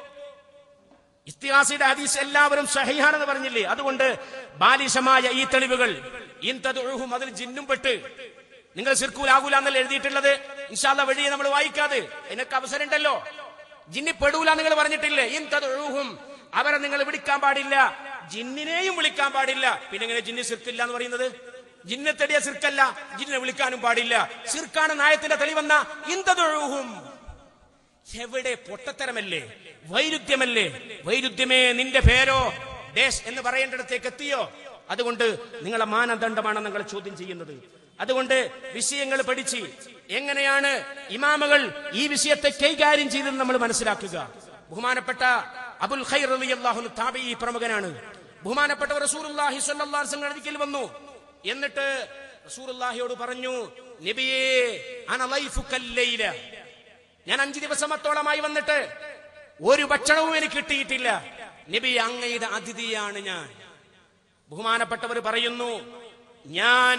ഇസ്തിഗാസയുടെ ഹദീസ് എല്ലാവരും സഹീഹാണെന്ന് പറഞ്ഞില്ലേ? അതുകൊണ്ട് ബാലിശമായ ഈ തെളിവുകൾ ഇൻതദുഉഹും അതിൽ ജിന്നും പെട്ട് നിങ്ങൾ ശിർക്കൂലാകൂല എന്നല്ല എഴുതിയിട്ടുള്ളത്. ഇൻഷാ അല്ലാഹ് വഴിയെ നമ്മൾ വായിക്കാതെ അതിനൊക്കെ അവസരം ഉണ്ടല്ലോ. ജിന്നി പെടൂല നിങ്ങൾ പറഞ്ഞിട്ടില്ലേ? ഇൻതദുഉഹും അവരെ നിങ്ങൾ വിളിക്കാൻ പാടില്ല, ജിന്നിനെയും വിളിക്കാൻ പാടില്ല. പിന്നെ എങ്ങനെ ജിന്നി ശിർക്കില്ല എന്ന് പറയുന്നത്? ജിന്നെ തെടിയ ശിർക്കല്ല, ജിന്നെ വിളിക്കാനും പാടില്ല. ശിർക്കാണ് നായത്തിന്റെ തെളിവെന്ന ഇൻതദുഉഹും. എവിടെ പൊട്ടത്തരമല്ലേ, വൈരുദ്ധ്യമല്ലേ? വൈരുദ്ധ്യമേ നിന്റെ പേരോ ഡേഷ് എന്ന് പറയേണ്ടിടത്തേക്ക് എത്തിയോ? അതുകൊണ്ട് നിങ്ങളെ മാനദണ്ഡമാണ് നിങ്ങൾ ചോദ്യം ചെയ്യുന്നത്. അതുകൊണ്ട് വിഷയങ്ങൾ പഠിച്ച് എങ്ങനെയാണ് ഇമാമുകൾ ഈ വിഷയത്തെ കൈകാര്യം ചെയ്തെന്ന് നമ്മൾ മനസ്സിലാക്കുക. ബഹുമാനപ്പെട്ട അബുൽ ഖൈർ റളിയല്ലാഹു അൻഹു താബഈ പ്രമുഖനാണ്. ബഹുമാനപ്പെട്ട റസൂലുള്ളാഹി സ്വല്ലല്ലാഹു അലൈഹി വസല്ലം അടുക്കൽ വന്നു. എന്നിട്ട് റസൂലുള്ളാഹിയോട് പറഞ്ഞു, നബിയേ അന ലൈഫുക്കൽ ലൈല, ഞാൻ അഞ്ചു ദിവസമത്തോളമായി വന്നിട്ട് ഒരു ഭക്ഷണവും എനിക്ക് കിട്ടിയിട്ടില്ല. നബി, അങ്ങയുടെ അതിഥിയാണ് ഞാൻ. ബഹുമാനപ്പെട്ടവർ പറയുന്നു, ഞാൻ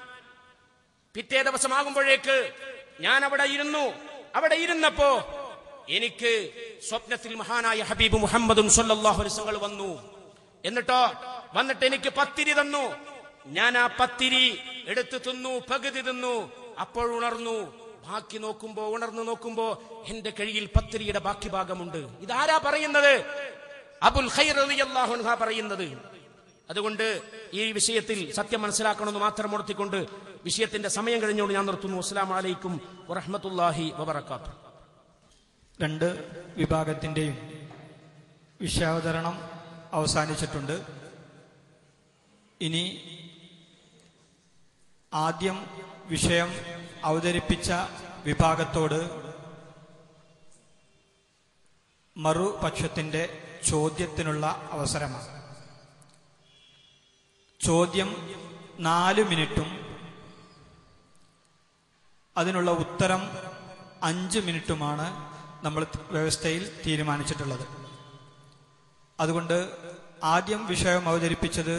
പിറ്റേ ദിവസമാകുമ്പോഴേക്ക് ഞാൻ അവിടെ ഇരുന്നു. അവിടെ ഇരുന്നപ്പോ എനിക്ക് സ്വപ്നത്തിൽ മഹാനായ ഹബീബ് മുഹമ്മദും സ്വല്ലല്ലാഹു അലൈഹി വസല്ലം വന്നു. എന്നിട്ടോ വന്നിട്ട് എനിക്ക് പത്തിരി തന്നു. ഞാൻ ആ പത്തിരി എടുത്തു തിന്നു, പകുതി തിന്നു. അപ്പോൾ ഉണർന്നു. ബാക്കി നോക്കുമ്പോ ഉണർന്നു നോക്കുമ്പോ എന്റെ കയ്യിൽ പത്തിരിയുടെ ബാക്കി ഭാഗമുണ്ട്. ഇതാരാ പറയുന്നത്? അബുൽ ഖൈർ റളിയല്ലാഹു അൻഹു പറയുന്നത്. അതുകൊണ്ട് ഈ വിഷയത്തിൽ സത്യം മനസ്സിലാക്കണമെന്ന് മാത്രം ഉണർത്തിക്കൊണ്ട് വിഷയത്തിന്റെ സമയം കഴിഞ്ഞുകൊണ്ട് ഞാൻ നിർത്തുന്നു. അസ്സലാമു അലൈക്കും വറഹ്മത്തുള്ളാഹി വബറകാതുഹു. രണ്ട് വിഭാഗത്തിന്റെയും വിഷയാവതരണം അവസാനിച്ചിട്ടുണ്ട്. ഇനി ആദ്യം വിഷയം അവതരിപ്പിച്ച വിഭാഗത്തോട് മറുപക്ഷത്തിന്റെ ചോദ്യത്തിനുള്ള അവസരമാണ്. ചോദ്യം നാല് മിനിറ്റും അതിനുള്ള ഉത്തരം അഞ്ച് മിനിറ്റുമാണ് നമ്മൾ വ്യവസ്ഥയിൽ തീരുമാനിച്ചിട്ടുള്ളത്. അതുകൊണ്ട് ആദ്യം വിഷയം അവതരിപ്പിച്ചത്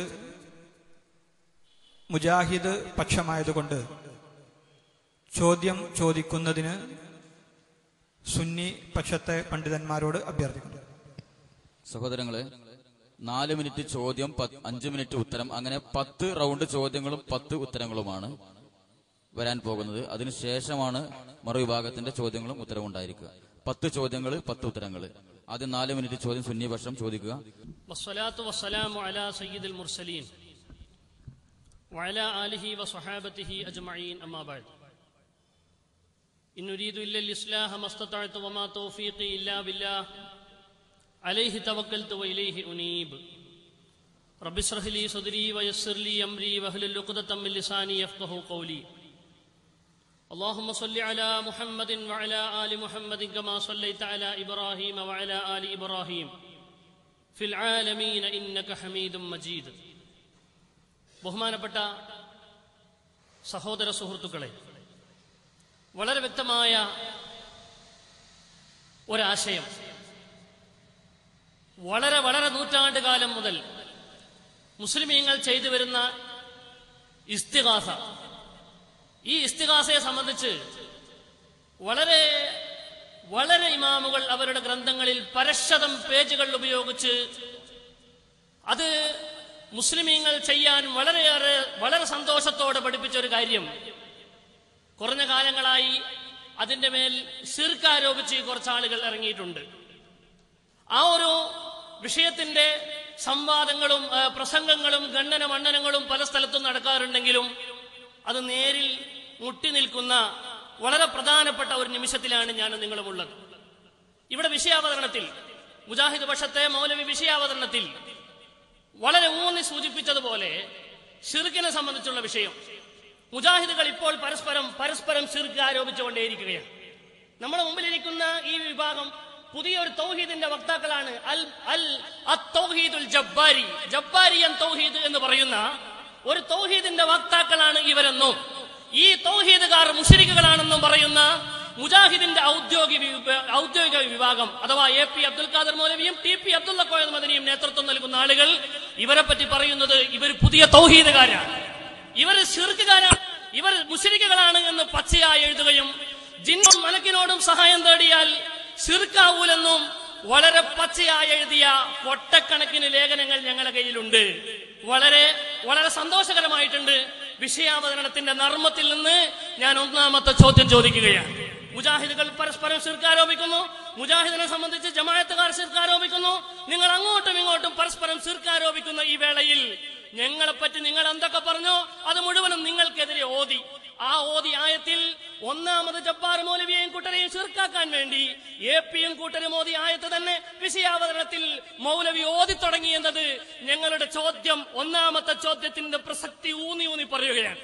മുജാഹിദ് പക്ഷമായതുകൊണ്ട് ചോദ്യം ചോദിക്കുന്നതിന് സുന്നി പക്ഷത്തെ പണ്ഡിതന്മാരോട് അഭ്യർത്ഥിക്കുന്നു. സഹോദരങ്ങളെ, നാല് മിനിറ്റ് ചോദ്യം, അഞ്ചു മിനിറ്റ് ഉത്തരം, അങ്ങനെ പത്ത് റൗണ്ട് ചോദ്യങ്ങളും പത്ത് ഉത്തരങ്ങളുമാണ് വരാൻ പോകുന്നത്. അതിനുശേഷമാണ് മറുവിഭാഗത്തിന്റെ ചോദ്യങ്ങളും ഉത്തരവും ഉണ്ടായിരിക്കുക. പത്ത് ചോദ്യങ്ങൾ, പത്ത് ഉത്തരങ്ങൾ. ആദ്യം നാല് മിനിറ്റ് ചോദ്യം സുന്നി പക്ഷം ചോദിക്കുക. വസ്സലാത്തു വസ്സലാമു അലാ സയ്യിദുൽ മുർസലീൻ വഅലാ ആലിഹി വസ്വഹാബതിഹി അജ്മഈൻ, അമ്മാ ബഅദ്. ഇൻ ഉരീദു ഇല്ലൽ ഇസ്ലാഹ മസ്തതഅതു വമാ തൗഫീഖി ഇല്ലാ ബില്ലാഹ് അലൈഹി തവക്കൽതു വഇലൈഹി ഉനീബ്. റബ്ബി ഇശ്റഹ് ലി സദ്രി വയസ്സിർ ലി അംരി വഹ്ലുൽ ഉഖ്ദതം മിൻ ലിസാനി യഫ്ഖഹു ഖൗലി. اللهم صل على محمد وعلى آل محمد كما صليت على إبراهيم وعلى آل إبراهيم في العالمين إنك حميد مجيد. ബഹുമാനപ്പെട്ട സഹോദര സുഹൃത്തുക്കളെ, വളരെ വ്യക്തമായ ഒരാശയം വളരെ വളരെ നൂറ്റാണ്ട് കാലം മുതൽ മുസ്ലിമീങ്ങൾ ചെയ്തു വരുന്ന ഇസ്തിഗാസ, ഈ ഇസ്തിഗാസയെ സംബന്ധിച്ച് വളരെ വളരെ ഇമാമുകൾ അവരുടെ ഗ്രന്ഥങ്ങളിൽ പരശതം പേജുകൾ ഉപയോഗിച്ച് അത് മുസ്ലിമീങ്ങൾ ചെയ്യാൻ വളരെയേറെ വളരെ സന്തോഷത്തോടെ പഠിപ്പിച്ച ഒരു കാര്യം കുറഞ്ഞ കാലങ്ങളായി അതിന്റെ മേൽ ശിർക്ക് ആരോപിച്ച് കുറച്ചാളുകൾ ഇറങ്ങിയിട്ടുണ്ട്. ആ ഒരു വിഷയത്തിന്റെ സംവാദങ്ങളും പ്രസംഗങ്ങളും ഖണ്ഡന മണ്ഡനങ്ങളും പല സ്ഥലത്തും നടക്കാറുണ്ടെങ്കിലും അത് നേരിൽ മുട്ടി നിൽക്കുന്ന വളരെ പ്രധാനപ്പെട്ട ഒരു നിമിഷത്തിലാണ് ഞാൻ നിങ്ങളുമുള്ളത്. ഇവിടെ വിഷയാവതരണത്തിൽ മുജാഹിദ് പക്ഷത്തെ മൗലവി വിഷയാവതരണത്തിൽ വളരെ ഊന്നി സൂചിപ്പിച്ചതുപോലെ ശിർക്കിനെ സംബന്ധിച്ചുള്ള വിഷയം മുജാഹിദുകൾ ഇപ്പോൾ പരസ്പരം പരസ്പരം ശിർക്ക് ആരോപിച്ചുകൊണ്ടേയിരിക്കുകയാണ്. നമ്മുടെ മുമ്പിലിരിക്കുന്ന ഈ വിഭാഗം പുതിയ ഒരു തൗഹീദിന്റെ വക്താക്കളാണ്. അൽ അൽ അത്തൗഹീദുൽ ജബ്ബാരി, ജബ്ബാരിയൻ തൗഹീദ് എന്ന് പറയുന്ന ഒരു തൗഹീദിന്റെ വക്താക്കളാണ് ഇവരെന്നും ഈ തൗഹീദുകാർ മുശ്രിക്കുകളാണെന്നും പറയുന്ന മുജാഹിദിന്റെ ഔദ്യോഗിക ഔദ്യോഗിക വിഭാഗം അഥവാ എ പി അബ്ദുൽ ഖാദർ മൗലവിയും ടി പി അബ്ദുള്ള കോയ മദനിയും നേതൃത്വം നൽകുന്ന ആളുകൾ ഇവരെ പറ്റി പറയുന്നത് ഇവർ പുതിയ തൗഹീദുകാരാണ്, ഇവർ ശിർക്കുകാരാണ്, ഇവർ മുശ്രിക്കുകളാണ് എന്ന് പച്ചയായി എഴുതുകയും ജിന്നും മലക്കിനോടും സഹായം തേടിയാൽ ശിർക്കാവൂലെന്നും വളരെ പച്ചയായി എഴുതിയ കൊട്ടക്കണക്കിന് ലേഖനങ്ങൾ ഞങ്ങളുടെ കയ്യിലുണ്ട്. വളരെ വളരെ സന്തോഷകരമായിട്ടുണ്ട്. വിഷയാവതരണത്തിന്റെ നർമ്മത്തിൽ നിന്ന് ഞാൻ ഒന്നാമത്തെ ചോദ്യം ചോദിക്കുകയാണ്. മുജാഹിദുകൾ പരസ്പരം ശിർക്ക് ആരോപിക്കുന്നു, മുജാഹിദിനെ സംബന്ധിച്ച് ജമാഅത്തുകാർ ശിർക്ക് ആരോപിക്കുന്നു. നിങ്ങൾ അങ്ങോട്ടും ഇങ്ങോട്ടും പരസ്പരം ശിർക്ക് ആരോപിക്കുന്ന ഈ വേളയിൽ ഞങ്ങളെപ്പറ്റി നിങ്ങൾ എന്തൊക്കെ പറഞ്ഞോ അത് മുഴുവനും നിങ്ങൾക്കെതിരെ ഓതി. ആ ഓതി ആയത്തിൽ ഒന്നാമത് ജബ്ബാർ മൗലവിയെയും കൂട്ടരെയും ശിർക്കാക്കാൻ വേണ്ടി എ പിയും കൂട്ടരും ഓതി ആയത്ത് തന്നെ വിഷയാവതരണത്തിൽ മൗലവി ഓതി തുടങ്ങി എന്നത് ഞങ്ങളുടെ ചോദ്യം, ഒന്നാമത്തെ ചോദ്യത്തിന്റെ പ്രസക്തി ഊന്നി ഊന്നി പറയുകയാണ്.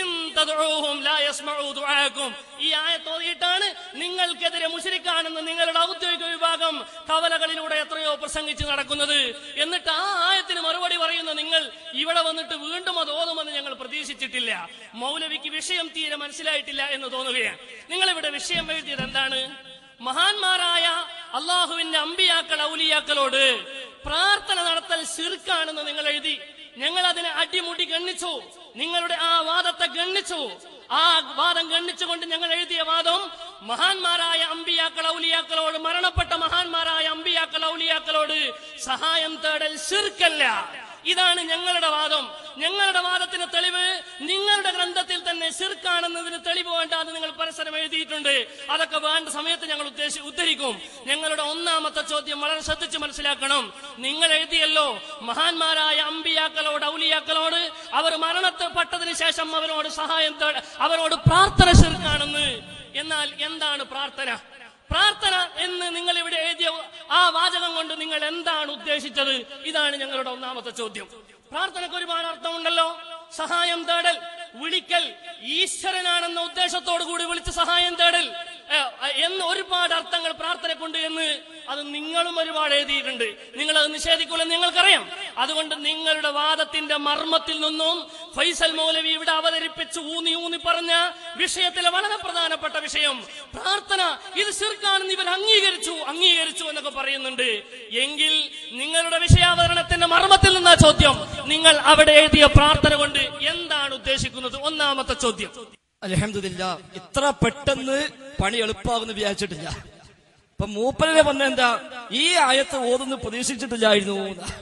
ഈ ആയത്ത് ഓതിയിട്ടാണ് നിങ്ങൾക്കെതിരെ മുശ്രിക്കാണെന്ന് നിങ്ങളുടെ ഔദ്യോഗിക വിഭാഗം കവലകളിലൂടെ എത്രയോ പ്രസംഗിച്ച് നടക്കുന്നത്. എന്നിട്ട് ആ ആയത്തിന് മറുപടി പറയുന്ന നിങ്ങൾ ഇവിടെ വന്നിട്ട് വീണ്ടും അത് ഓതുമെന്ന് ഞങ്ങൾ പ്രതീക്ഷിച്ചിട്ടില്ല. മൗലവിക്ക് വിഷയം തീരെ മനസ്സിലായിട്ടില്ല എന്ന് തോന്നുകയാണ്. നിങ്ങളിവിടെ വിഷയം എഴുതിയത് എന്താണ്? മഹാന്മാരായ അള്ളാഹുവിന്റെ അമ്പിയാക്കൾ ഔലിയാക്കളോട് പ്രാർത്ഥന നടത്തൽ ശിർക്കാണെന്ന് നിങ്ങൾ എഴുതി. ഞങ്ങൾ അതിനെ അടിമുടി ഗണ്ണിച്ചു, നിങ്ങളുടെ ആ വാദത്തെ ഗണ്ണിച്ചു. ആ വാദം ഗണ്ണിച്ചുകൊണ്ട് ഞങ്ങൾ എഴുതിയ വാദം മഹാന്മാരായ അമ്പിയാക്കൾ ഔലിയാക്കളോട്, മരണപ്പെട്ട മഹാന്മാരായ അമ്പിയാക്കൾ ഔലിയാക്കളോട് സഹായം തേടൽ ശിർക്കല്ല. ഇതാണ് ഞങ്ങളുടെ വാദം. ഞങ്ങളുടെ വാദത്തിന് തെളിവ് നിങ്ങളുടെ ഗ്രന്ഥത്തിൽ തന്നെ ശിർക്കാണെന്നതിന് തെളിവ് വേണ്ടാന്ന് നിങ്ങൾ പരസ്പരം എഴുതിയിട്ടുണ്ട്. അതൊക്കെ വേണ്ട സമയത്ത് ഞങ്ങൾ ഉദ്ദേശി ഉദ്ധരിക്കും. ഞങ്ങളുടെ ഒന്നാമത്തെ ചോദ്യം വളരെ ശ്രദ്ധിച്ച് മനസ്സിലാക്കണം. നിങ്ങൾ എഴുതിയല്ലോ മഹാന്മാരായ അമ്പിയാക്കളോട് ഔലിയാക്കളോട് അവർ മരണപ്പെട്ടതിന് ശേഷം അവരോട് സഹായം തേട അവരോട് പ്രാർത്ഥന ശിർക്കാണെന്ന്. എന്നാൽ എന്താണ് പ്രാർത്ഥന? പ്രാർത്ഥന എന്ന് നിങ്ങൾ ഇവിടെ എഴുതിയ ആ വാചകം കൊണ്ട് നിങ്ങൾ എന്താണ് ഉദ്ദേശിച്ചത്? ഇതാണ് ഞങ്ങളുടെ ഒന്നാമത്തെ ചോദ്യം. പ്രാർത്ഥനയ്ക്ക് ഒരുപാട് അർത്ഥമുണ്ടല്ലോ. സഹായം തേടൽ, വിളിക്കൽ, ഈശ്വരനാണെന്ന ഉദ്ദേശത്തോടു കൂടി വിളിച്ച് സഹായം തേടൽ എന്ന് ഒരുപാട് അർത്ഥങ്ങൾ പ്രാർത്ഥനയ്ക്കുണ്ട് എന്ന് അത് നിങ്ങളും ഒരുപാട് എഴുതിയിട്ടുണ്ട്. നിങ്ങൾ അത് നിഷേധിക്കൂലെന്ന് നിങ്ങൾക്കറിയാം. അതുകൊണ്ട് നിങ്ങളുടെ വാദത്തിന്റെ മർമ്മത്തിൽ നിന്നും ഫൈസൽ മൗലവി ഇവിടെ അവതരിപ്പിച്ച് ഊന്നി ഊന്നി പറഞ്ഞ വിഷയത്തിലെ വളരെ പ്രധാനപ്പെട്ട വിഷയം പ്രാർത്ഥന, ഇത് ശിർക്കാണെന്ന് ഇവർ അംഗീകരിച്ചു അംഗീകരിച്ചു എന്നൊക്കെ പറയുന്നുണ്ട്. എങ്കിൽ നിങ്ങളുടെ വിഷയാവതരണത്തിന്റെ മർമ്മത്തിൽ നിന്ന ചോദ്യം, നിങ്ങൾ അവിടെ എഴുതിയ പ്രാർത്ഥന കൊണ്ട് എന്താണ് ഉദ്ദേശിക്കുന്നത്? ഒന്നാമത്തെ ചോദ്യം. അൽഹംദുലില്ലാ, ഇത്ര പെട്ടെന്ന് പണി എളുപ്പമാകുന്ന വിചാരിച്ചിട്ടില്ല. ഇപ്പൊ മൂപ്പനെ പറഞ്ഞ എന്താ, ഈ ആയത്ത് ഓതൊന്നും പ്രതീക്ഷിച്ചിട്ടില്ലായിരുന്നു.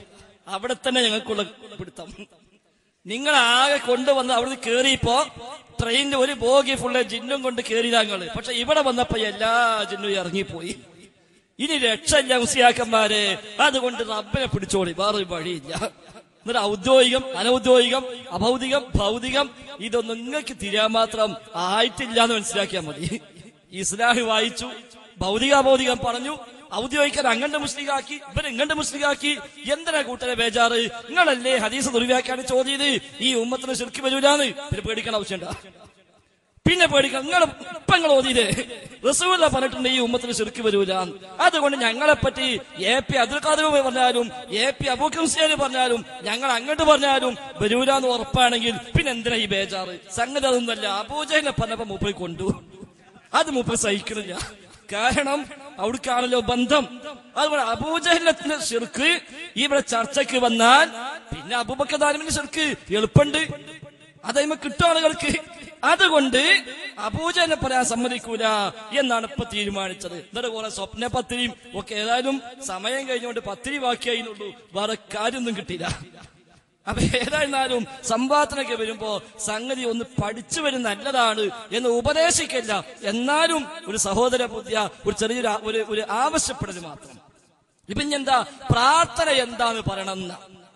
അവിടെ തന്നെ ഞങ്ങൾക്കുള്ള പിടുത്തം. നിങ്ങൾ ആകെ കൊണ്ടുവന്ന് അവിടുന്ന് കേറിയപ്പോ ട്രെയിനിന്റെ ഒരു ബോഗി ഫുള്ള് ജിന്നും കൊണ്ട് കേറി ഞങ്ങള്. പക്ഷെ ഇവിടെ വന്നപ്പോ എല്ലാ ജിന്നും ഇറങ്ങിപ്പോയി. ഇനി രക്ഷയില്ല മുസ്ലിയാക്കന്മാരെ, അതുകൊണ്ട് റബ്ബിനെ പിടിച്ചോളി, വേറെ വഴിയില്ല. എന്നിട്ട് ഔദ്യോഗികം, അനൗദ്യോഗികം, അഭൗതികം, ഭൗതികം ഇതൊന്നും നിങ്ങൾക്ക് തിരിയാൻ മാത്രം ആയിട്ടില്ല എന്ന് മനസ്സിലാക്കിയാൽ മതി. ഇസ്ലാഹ് വായിച്ചു, ഭൗതിക അഭൗതികം പറഞ്ഞു, ഔദ്യോഗികർ അങ്ങണ്ട് മുസ്ലിമാക്കി, ഇവർ ഇങ്ങണ്ട് മുസ്ലിമാക്കി. എന്തിനാ കൂട്ടരെ ബേജാറ്? നിങ്ങളല്ലേ ഹദീസ് ദുർവ്യാഖ്യാനം ചോദ്യത് ഈ ഉമ്മത്തിന് ശിർക്ക് വരൂലാന്ന്. പിന്നെ പേടിക്കാൻ ആവശ്യമുണ്ട? പിന്നെ പേടിക്കണം. നിങ്ങൾ ഇപ്പൊ നിങ്ങൾ ഓതിയില്ലേ റസൂല പറഞ്ഞിട്ടുണ്ട് ഈ ഉമ്മത്തിന് ശിർക്ക് വരൂല. അതുകൊണ്ട് ഞങ്ങളെപ്പറ്റി എ പി അബ്ദുൽ ഖാദർ പറഞ്ഞാലും എ പി അബൂബക്കർ മുസ്ലിയാർ പറഞ്ഞാലും ഞങ്ങൾ അങ്ങോട്ട് പറഞ്ഞാലും വരൂലെന്ന് ഉറപ്പാണെങ്കിൽ പിന്നെ എന്തിനാ ഈ ബേജാറ്? സംഗതി അതൊന്നല്ല. അബൂജഹലിനെ പറഞ്ഞപ്പോ മൂപ്പര് കൊണ്ടു, അത് മൂപ്പര് സഹിക്കുന്നില്ല. കാരണം അവിടേക്കാണല്ലോ ബന്ധം. അതുപോലെ അബൂജഹലിന്റെ ശിർക്ക് ഇവിടെ ചർച്ചയ്ക്ക് വന്നാൽ പിന്നെ അബൂബക്കർ താലിബിന്റെ ശിർക്ക് എളുപ്പമുണ്ട്, അതേമ കിട്ടും ആളുകൾക്ക്. അതുകൊണ്ട് അബൂജഹലിനെ പറയാൻ സമ്മതിക്കൂല എന്നാണ് ഇപ്പൊ തീരുമാനിച്ചത്. എന്നിട്ട് കുറെ സ്വപ്ന പത്തിരിയും ഒക്കെ ഏതായാലും സമയം കഴിഞ്ഞുകൊണ്ട് പത്തിരി ബാക്കിയായിരുന്നുള്ളൂ, വേറെ കാര്യമൊന്നും കിട്ടിയില്ല. അപ്പൊ ഏതായിരുന്നാലും സംവാദത്തിനൊക്കെ വരുമ്പോ സംഗതി ഒന്ന് പഠിച്ചു വരുന്ന നല്ലതാണ് എന്ന് ഉപദേശിക്കില്ല. എന്നാലും ഒരു സഹോദര ബുദ്ധിയ ഒരു ചെറിയൊരു ഒരു ഒരു ആവശ്യപ്പെടൽ മാത്രം. ഇപ്പൊ എന്താ പ്രാർത്ഥന എന്താന്ന് പറയണമെന്ന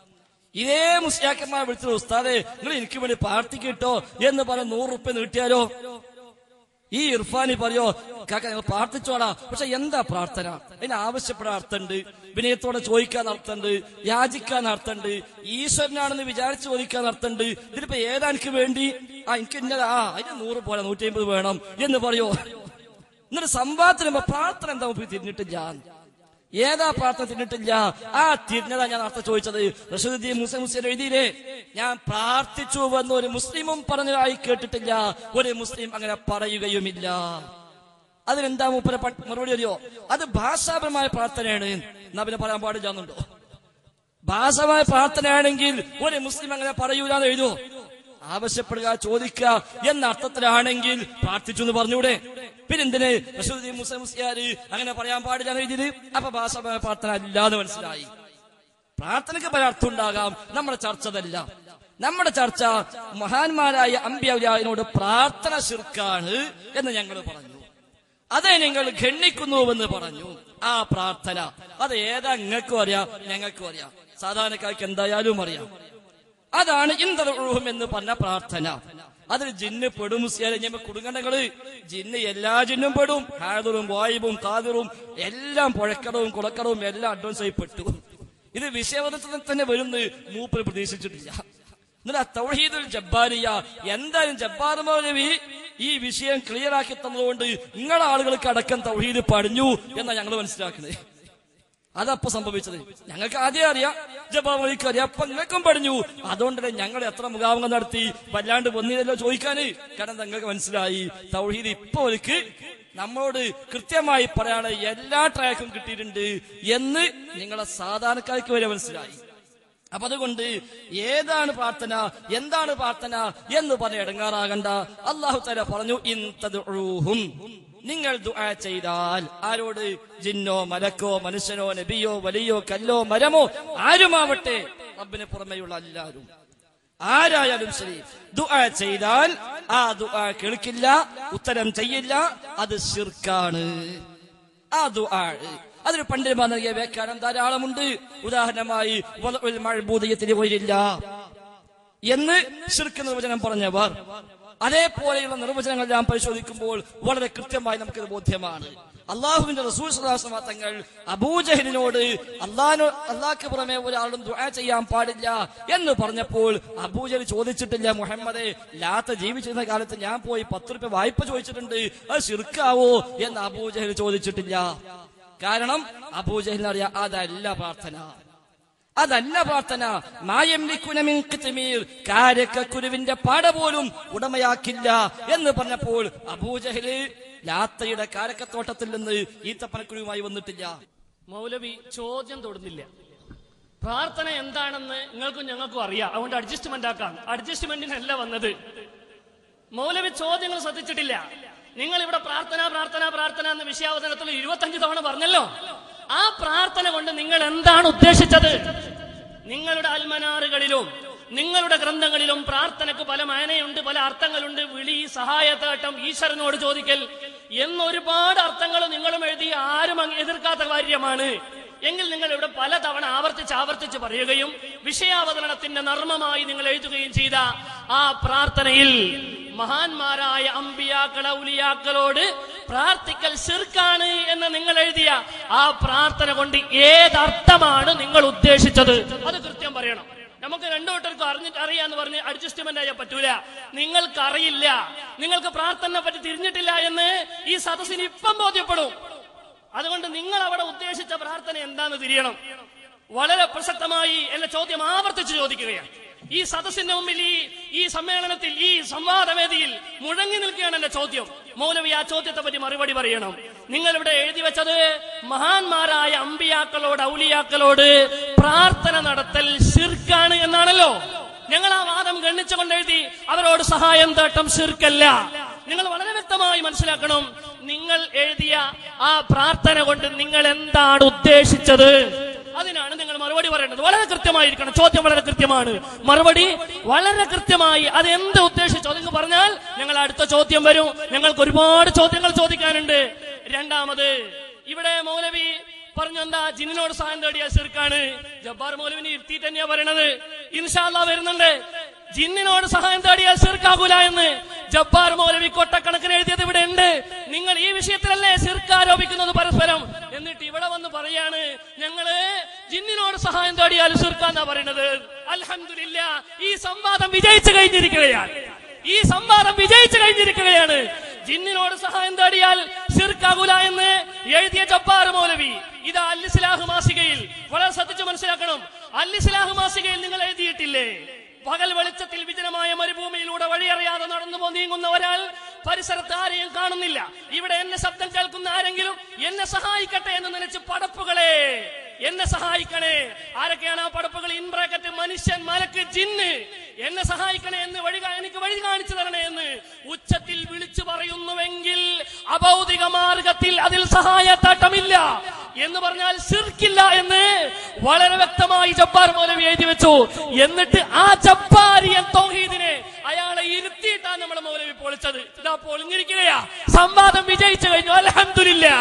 ഇതേ മുസ്ലിയാക്കന്മാരെ വിളിച്ചത്, ഉസ്താദെ നിങ്ങൾ എനിക്ക് വേണ്ടി പ്രാർത്ഥിക്കിട്ടോ എന്ന് പറഞ്ഞ് നൂറ് റുപ്യ നീട്ടിയാലോ? ഈ ഇർഫാനി പറയോ കാക്ക ഞങ്ങൾ പ്രാർത്ഥിച്ചോളാം, പക്ഷെ എന്താ പ്രാർത്ഥന? അതിന് ആവശ്യപ്പെടാൻ അർത്ഥമുണ്ട്, വിനയത്തോടെ ചോദിക്കാൻ അർത്ഥമുണ്ട്, യാചിക്കാൻ അർത്ഥമുണ്ട്, ഈശ്വരനാണെന്ന് വിചാരിച്ച് ചോദിക്കാൻ അർത്ഥമുണ്ട്. ഇതിലിപ്പോ ഏതാ എനിക്ക് വേണ്ടി? ആ എനിക്ക് ഇന്ന ആ അതിന് നൂറ് പോലെ നൂറ്റി അമ്പത് വേണം എന്ന് പറയോ? എന്നിട്ട് സംവാദത്തിന് പ്രാർത്ഥന എന്താ തിരിഞ്ഞിട്ടില്ല? ഏതാ പ്രാർത്ഥന തിരിഞ്ഞിട്ടില്ല? ആ തിരിഞ്ഞതാ ഞാൻ അർത്ഥം ചോദിച്ചത്. റഷീദുദ്ദീൻ മുസ്ലിം മുസ്ലിം എഴുതിയില്ലേ, ഞാൻ പ്രാർത്ഥിച്ചു എന്ന് ഒരു മുസ്ലിമും പറഞ്ഞതായി കേട്ടിട്ടില്ല, ഒരു മുസ്ലിം അങ്ങനെ പറയുകയുമില്ല. അതിനെന്താ മൂപ്പര മറുപടി അറിയോ? അത് ഭാഷാപരമായ പ്രാർത്ഥനയാണ്. എന്നാ പിന്നെ പറയാൻ പാടില്ല എന്നുണ്ടോ? ഭാഷാപരമായ പ്രാർത്ഥനയാണെങ്കിൽ ഒരു മുസ്ലിം അങ്ങനെ പറയൂലെന്ന് എഴുതുമോ? ആവശ്യപ്പെടുക, ചോദിക്കുക എന്ന അർത്ഥത്തിലാണെങ്കിൽ പ്രാർത്ഥിച്ചു എന്ന് പറഞ്ഞൂടെ? പിന്നെന്തിന് റഷീദുദ്ദീൻ മുസ്ലിം മുസ്ലിയാര് അങ്ങനെ പറയാൻ പാടില്ല എന്ന് എഴുതിയത്? അപ്പൊ ഭാഷാപരമായ പ്രാർത്ഥന അല്ലാതെ മനസ്സിലായി. പ്രാർത്ഥനയ്ക്ക് പല അർത്ഥം ഉണ്ടാകാം. നമ്മുടെ ചർച്ച അതല്ല. നമ്മുടെ ചർച്ച മഹാന്മാരായ അമ്പിയാവിനോട് പ്രാർത്ഥന ശിർക്കാണ് എന്ന് ഞങ്ങൾ പറഞ്ഞു. അതെ നിങ്ങൾ ഖണ്ഡിക്കുന്നുവെന്ന് പറഞ്ഞു. ആ പ്രാർത്ഥന അത് ഏതാ നിങ്ങൾക്കും അറിയാം, ഞങ്ങൾക്കും അറിയാം, സാധാരണക്കാർക്ക് എന്തായാലും അറിയാം. അതാണ് ഇന്തറുഹും എന്ന് പറഞ്ഞ പ്രാർത്ഥന. അതിൽ ജിന്ന് പെടും. മുസ്ലിം കുടുംബങ്ങള് ജിന്ന് എല്ലാ ജിന്നും പെടും. ഹാദറും വായിബും കാതിറും എല്ലാം പുഴക്കടവും കുളക്കടവും എല്ലാം അഡ്വാൻസ് ആയി പെട്ടു. ഇത് വിഷയവദത്തിൽ തന്നെ വരുന്ന മൂപ്പര് പ്രതീക്ഷിച്ചിട്ടില്ല. എന്നിട്ട് തൗഹീദുൽ ജബ്ബാരിയ എന്തായാലും ജബ്ബാർ മൗലവി ഈ വിഷയം ക്ലിയർ ആക്കി തന്നതുകൊണ്ട് നിങ്ങളുടെ ആളുകൾക്ക് അടക്കം തൗഹീദ് പഠിഞ്ഞു എന്നാണ് ഞങ്ങൾ മനസ്സിലാക്കുന്നത്. അതപ്പോ സംഭവിച്ചത് ഞങ്ങൾക്ക് ആദ്യം അറിയാം, ജബ്ബാർ മൗലവിക്ക് അറിയാം, അപ്പൊ നിങ്ങൾക്കും പഠിഞ്ഞു. അതുകൊണ്ട് തന്നെ ഞങ്ങൾ എത്ര മുഖാമുഖം നടത്തി വല്ലാണ്ട് വന്നില്ലല്ലോ ചോദിക്കാന്. കാരണം നിങ്ങൾക്ക് മനസ്സിലായി തൗഹീദ് ഇപ്പൊ അവർക്ക് നമ്മളോട് കൃത്യമായി പറയാനുള്ള എല്ലാ ട്രാക്കും കിട്ടിയിട്ടുണ്ട് എന്ന് നിങ്ങളെ സാധാരണക്കാർക്ക് വരെ മനസ്സിലായി. അപ്പൊ അതുകൊണ്ട് ഏതാണ് പ്രാർത്ഥന, എന്താണ് പ്രാർത്ഥന എന്ന് പറഞ്ഞ് ഇടങ്ങാറാകണ്ട. അല്ലാഹു തആല പറഞ്ഞു, ഇൻ തദ്ഉഹും, നിങ്ങൾ ദുആ ചെയ്താൽ. ആരോട്? ജിന്നോ മലക്കോ മനുഷ്യനോ നബിയോ വലിയോ കല്ലോ മരമോ ആരുമാവട്ടെ, റബ്ബിന് പുറമെയുള്ള എല്ലാവരും ആരായാലും ശരി, ദുആ ചെയ്താൽ ആ ദുആ കേൾക്കില്ല, ഉത്തരം ചെയ്യില്ല, അത് ശിർക്കാണ്. ആ ദുആ അതിന് പണ്ഡിതന്മാർ നൽകിയ വ്യാഖ്യാനം ധാരാളമുണ്ട്. ഉദാഹരണമായി മഅ്ബൂദിയ്യത്തിന് പോയില്ല എന്ന് ശിർക്ക് നിർവചനം പറഞ്ഞവർ, അതേപോലെയുള്ള നിർവചനങ്ങൾ ഞാൻ പരിശോധിക്കുമ്പോൾ വളരെ കൃത്യമായി നമുക്കിത് ബോധ്യമാണ്. അള്ളാഹുവിന്റെ റസൂൽ സ്വല്ലല്ലാഹു അലൈഹി വസല്ലം തങ്ങൾ അബൂജഹലിനോട് അള്ളാഹു അള്ളാഹ്ക്ക് പുറമെ ഒരാളും ദുആ ചെയ്യാൻ പാടില്ല എന്ന് പറഞ്ഞപ്പോൾ അബൂജഹൽ ചോദിച്ചിട്ടില്ല, മുഹമ്മദേ ലാത്ത ജീവിച്ചിരുന്ന കാലത്ത് ഞാൻ പോയി പത്ത് രൂപ വായ്പ ചോദിച്ചിട്ടുണ്ട്, അത് ശിർക്കാവോ എന്ന് അബൂജഹൽ ചോദിച്ചിട്ടില്ല. കാരണം അബൂജഹലിന് അറിയാം അതല്ല പ്രാർത്ഥന, അതല്ല പ്രാർത്ഥന. കാരക്കുരുവിന്റെ പാട പോലും ഉടമയാക്കില്ല എന്ന് പറഞ്ഞപ്പോൾ അബൂജഹല് ലാത്തയുടെ കാരക്കത്തോട്ടത്തിൽ നിന്ന് ഈത്തപ്പനക്കുരുവുമായി വന്നിട്ടില്ല. മൗലവി ചോദ്യം തൊടുന്നില്ല. പ്രാർത്ഥന എന്താണെന്ന് നിങ്ങൾക്കും ഞങ്ങൾക്കും അറിയാം, അതുകൊണ്ട് അഡ്ജസ്റ്റ്മെന്റ് ആക്കാം. അഡ്ജസ്റ്റ്മെന്റിനല്ല വന്നത്. മൗലവി ചോദ്യങ്ങൾ ശ്രദ്ധിച്ചിട്ടില്ല. നിങ്ങൾ ഇവിടെ പ്രാർത്ഥന പ്രാർത്ഥന പ്രാർത്ഥന എന്ന വിഷയാവതരണത്തിൽ ഇരുപത്തഞ്ച് തവണ പറഞ്ഞല്ലോ. ആ പ്രാർത്ഥന കൊണ്ട് നിങ്ങൾ എന്താണ് ഉദ്ദേശിച്ചത്? നിങ്ങളുടെ അൽമനാറുകളിലും നിങ്ങളുടെ ഗ്രന്ഥങ്ങളിലും പ്രാർത്ഥനക്ക് പല മാനയുണ്ട്, പല അർത്ഥങ്ങളുണ്ട്. വിളി, സഹായത്തേട്ടം, ഈശ്വരനോട് ചോദിക്കൽ എന്നൊരുപാട് അർത്ഥങ്ങൾ നിങ്ങളും എഴുതി ആരും എതിർക്കാത്ത കാര്യമാണ്. എങ്കിൽ നിങ്ങൾ ഇവിടെ പലതവണ ആവർത്തിച്ച് ആവർത്തിച്ച് പറയുകയും വിഷയാവതരണത്തിന്റെ നർമ്മമായി നിങ്ങൾ എഴുതുകയും ചെയ്ത ആ പ്രാർത്ഥനയിൽ മഹാന്മാരായ അമ്പിയാക്കൾ ഔലിയാക്കളോട് പ്രാർത്ഥിക്കൽ ശിർക്കാണ് എന്ന് നിങ്ങൾ എഴുതിയ ആ പ്രാർത്ഥന കൊണ്ട് ഏതർത്ഥമാണ് നിങ്ങൾ ഉദ്ദേശിച്ചത്? അത് കൃത്യം പറയണം. നമുക്ക് രണ്ടുകൂട്ടർക്കും അറിഞ്ഞിട്ട് അറിയാന്ന് പറഞ്ഞ് അഡ്ജസ്റ്റ്മെന്റ് ചെയ്യാൻ പറ്റൂല. നിങ്ങൾക്ക് അറിയില്ല, നിങ്ങൾക്ക് പ്രാർത്ഥനയെ പറ്റി തിരിഞ്ഞിട്ടില്ല എന്ന് ഈ സദസ്സിന് ഇപ്പം ബോധ്യപ്പെടും. അതുകൊണ്ട് നിങ്ങൾ അവിടെ ഉദ്ദേശിച്ച പ്രാർത്ഥന എന്താന്ന് തിരിയണം. വളരെ പ്രസക്തമായി എന്റെ ചോദ്യം ആവർത്തിച്ച് ചോദിക്കുകയാണ്. ഈ സദസ്സിന്റെ മുമ്പിൽ, ഈ ഈ സമ്മേളനത്തിൽ, ഈ സംവാദവേദിയിൽ മുഴങ്ങി നിൽക്കുകയാണ് എന്റെ ചോദ്യം. മൗലവി ആ ചോദ്യത്തെ പറ്റി മറുപടി പറയണം. നിങ്ങൾ ഇവിടെ എഴുതി വെച്ചത് മഹാന്മാരായ അമ്പിയാക്കളോട് ഔലിയാക്കളോട് പ്രാർത്ഥന നടത്തൽ ശിർക്കാണ് എന്നാണല്ലോ. ഞങ്ങൾ ആ വാദം ഗണ്ണിച്ചുകൊണ്ട് എഴുതി. അവരോട് സഹായം തേട്ടം ശിർക്കല്ല. നിങ്ങൾ വളരെ വ്യക്തമായി മനസ്സിലാക്കണം, നിങ്ങൾ എഴുതിയ ആ പ്രാർത്ഥന കൊണ്ട് നിങ്ങൾ എന്താണ് ഉദ്ദേശിച്ചത്? അതിനാണ് നിങ്ങൾ മറുപടി പറയേണ്ടത്. വളരെ കൃത്യമായിരിക്കണം. ചോദ്യം വളരെ കൃത്യമാണ്, മറുപടി വളരെ കൃത്യമായി. അത് എന്ത് ഉദ്ദേശിച്ചോ നിങ്ങൾ പറഞ്ഞാൽ ഞങ്ങൾ അടുത്ത ചോദ്യം വരും. ഞങ്ങൾക്ക് ഒരുപാട് ചോദ്യങ്ങൾ ചോദിക്കാനുണ്ട്. രണ്ടാമത് ഇവിടെ മൗലവി പറഞ്ഞു എന്താ ജിന്നിനോട് സഹായം തേടിയ ശിർക്കാണ്. ജബ്ബാർ മൗലവിനെ ഇരുത്തിയിട്ട് തന്നെയാ പറയണത്. ഇൻഷാ അല്ലാഹ് വരുന്നുണ്ട്. ജിന്നിനോട് സഹായം തേടിയാൽ ശിർക്കാകൂല എന്ന് ജബ്ബാർ മൗലവി കൊട്ടക്കണക്കിന് എഴുതിയത് ഇവിടെ ഉണ്ട്. നിങ്ങൾ ഈ വിഷയത്തിലല്ലേ ശിർക്ക് ആരോപിക്കുന്നത് പരസ്പരം? എന്നിട്ട് ഇവിടെ വന്ന് പറയാണ് ഞങ്ങള് ജിന്നിനോട് സഹായം തേടിയാൽ ശിർക്കാന്നാ പറയുന്നത്. അൽഹംദുലില്ലാ, ഈ സംവാദം വിജയിച്ചു കഴിഞ്ഞിരിക്കുകയാണ്. ഈ സംവാദം വിജയിച്ചു കഴിഞ്ഞിരിക്കുകയാണ്. ജിന്നിനോട് സഹായം തേടിയാൽ ശിർക്കാകൂല എന്ന് എഴുതിയ ജബ്ബാർ മൗലവി ഇത് അൽ ഇസ്ലാഹ് മാസികയിൽ, വളരെ ശ്രദ്ധിച്ച് മനസ്സിലാക്കണം, അൽ ഇസ്ലാഹ് മാസികയിൽ നിങ്ങൾ എഴുതിയിട്ടില്ലേ? പകൽ വെളിച്ചത്തിൽ വിജനമായ മരുഭൂമിയിലൂടെ വഴിയറിയാതെ നടന്നു പോ നീങ്ങുന്ന ഒരാൾ പരിസരത്ത് ആരെയും കാണുന്നില്ല. ഇവിടെ എന്നെ ശബ്ദം കേൾക്കുന്ന ആരെങ്കിലും എന്നെ സഹായിക്കട്ടെ എന്ന് നനച്ച് പടപ്പുകളെ എന്നെ സഹായിക്കണേ. ആരൊക്കെയാണ് ആ പടപ്പുകൾ? ഇൻ ബ്രാക്കറ്റ് മനുഷ്യൻ, മലക്ക്, ജിന്ന്. എന്നെ സഹായിക്കണേ എന്ന് വഴി എനിക്ക് വഴി കാണിച്ചു തരണേ എന്ന് ഉച്ചത്തിൽ വിളിച്ചു പറയുന്നുവെങ്കിൽ അഭൗതിക മാർഗത്തിൽ അതിൽ സഹായത്താട്ടമില്ല എന്ന് പറഞ്ഞാൽ ശിർക്കില്ല എന്ന് വളരെ വ്യക്തമായി ജബ്ബാർ മൗലവി എഴുതി വെച്ചു. എന്നിട്ട് ആ ജബ്ബാരിയൻ തൗഹീദിനെ അയാളെ ഇരുത്തിയിട്ടാണ് നമ്മളെ മൗലവി പൊളിച്ചത്. ഇതാ പൊളിഞ്ഞിരിക്കുകയാ. സംവാദം വിജയിച്ചു കഴിഞ്ഞു, അൽഹംദുലില്ലാ.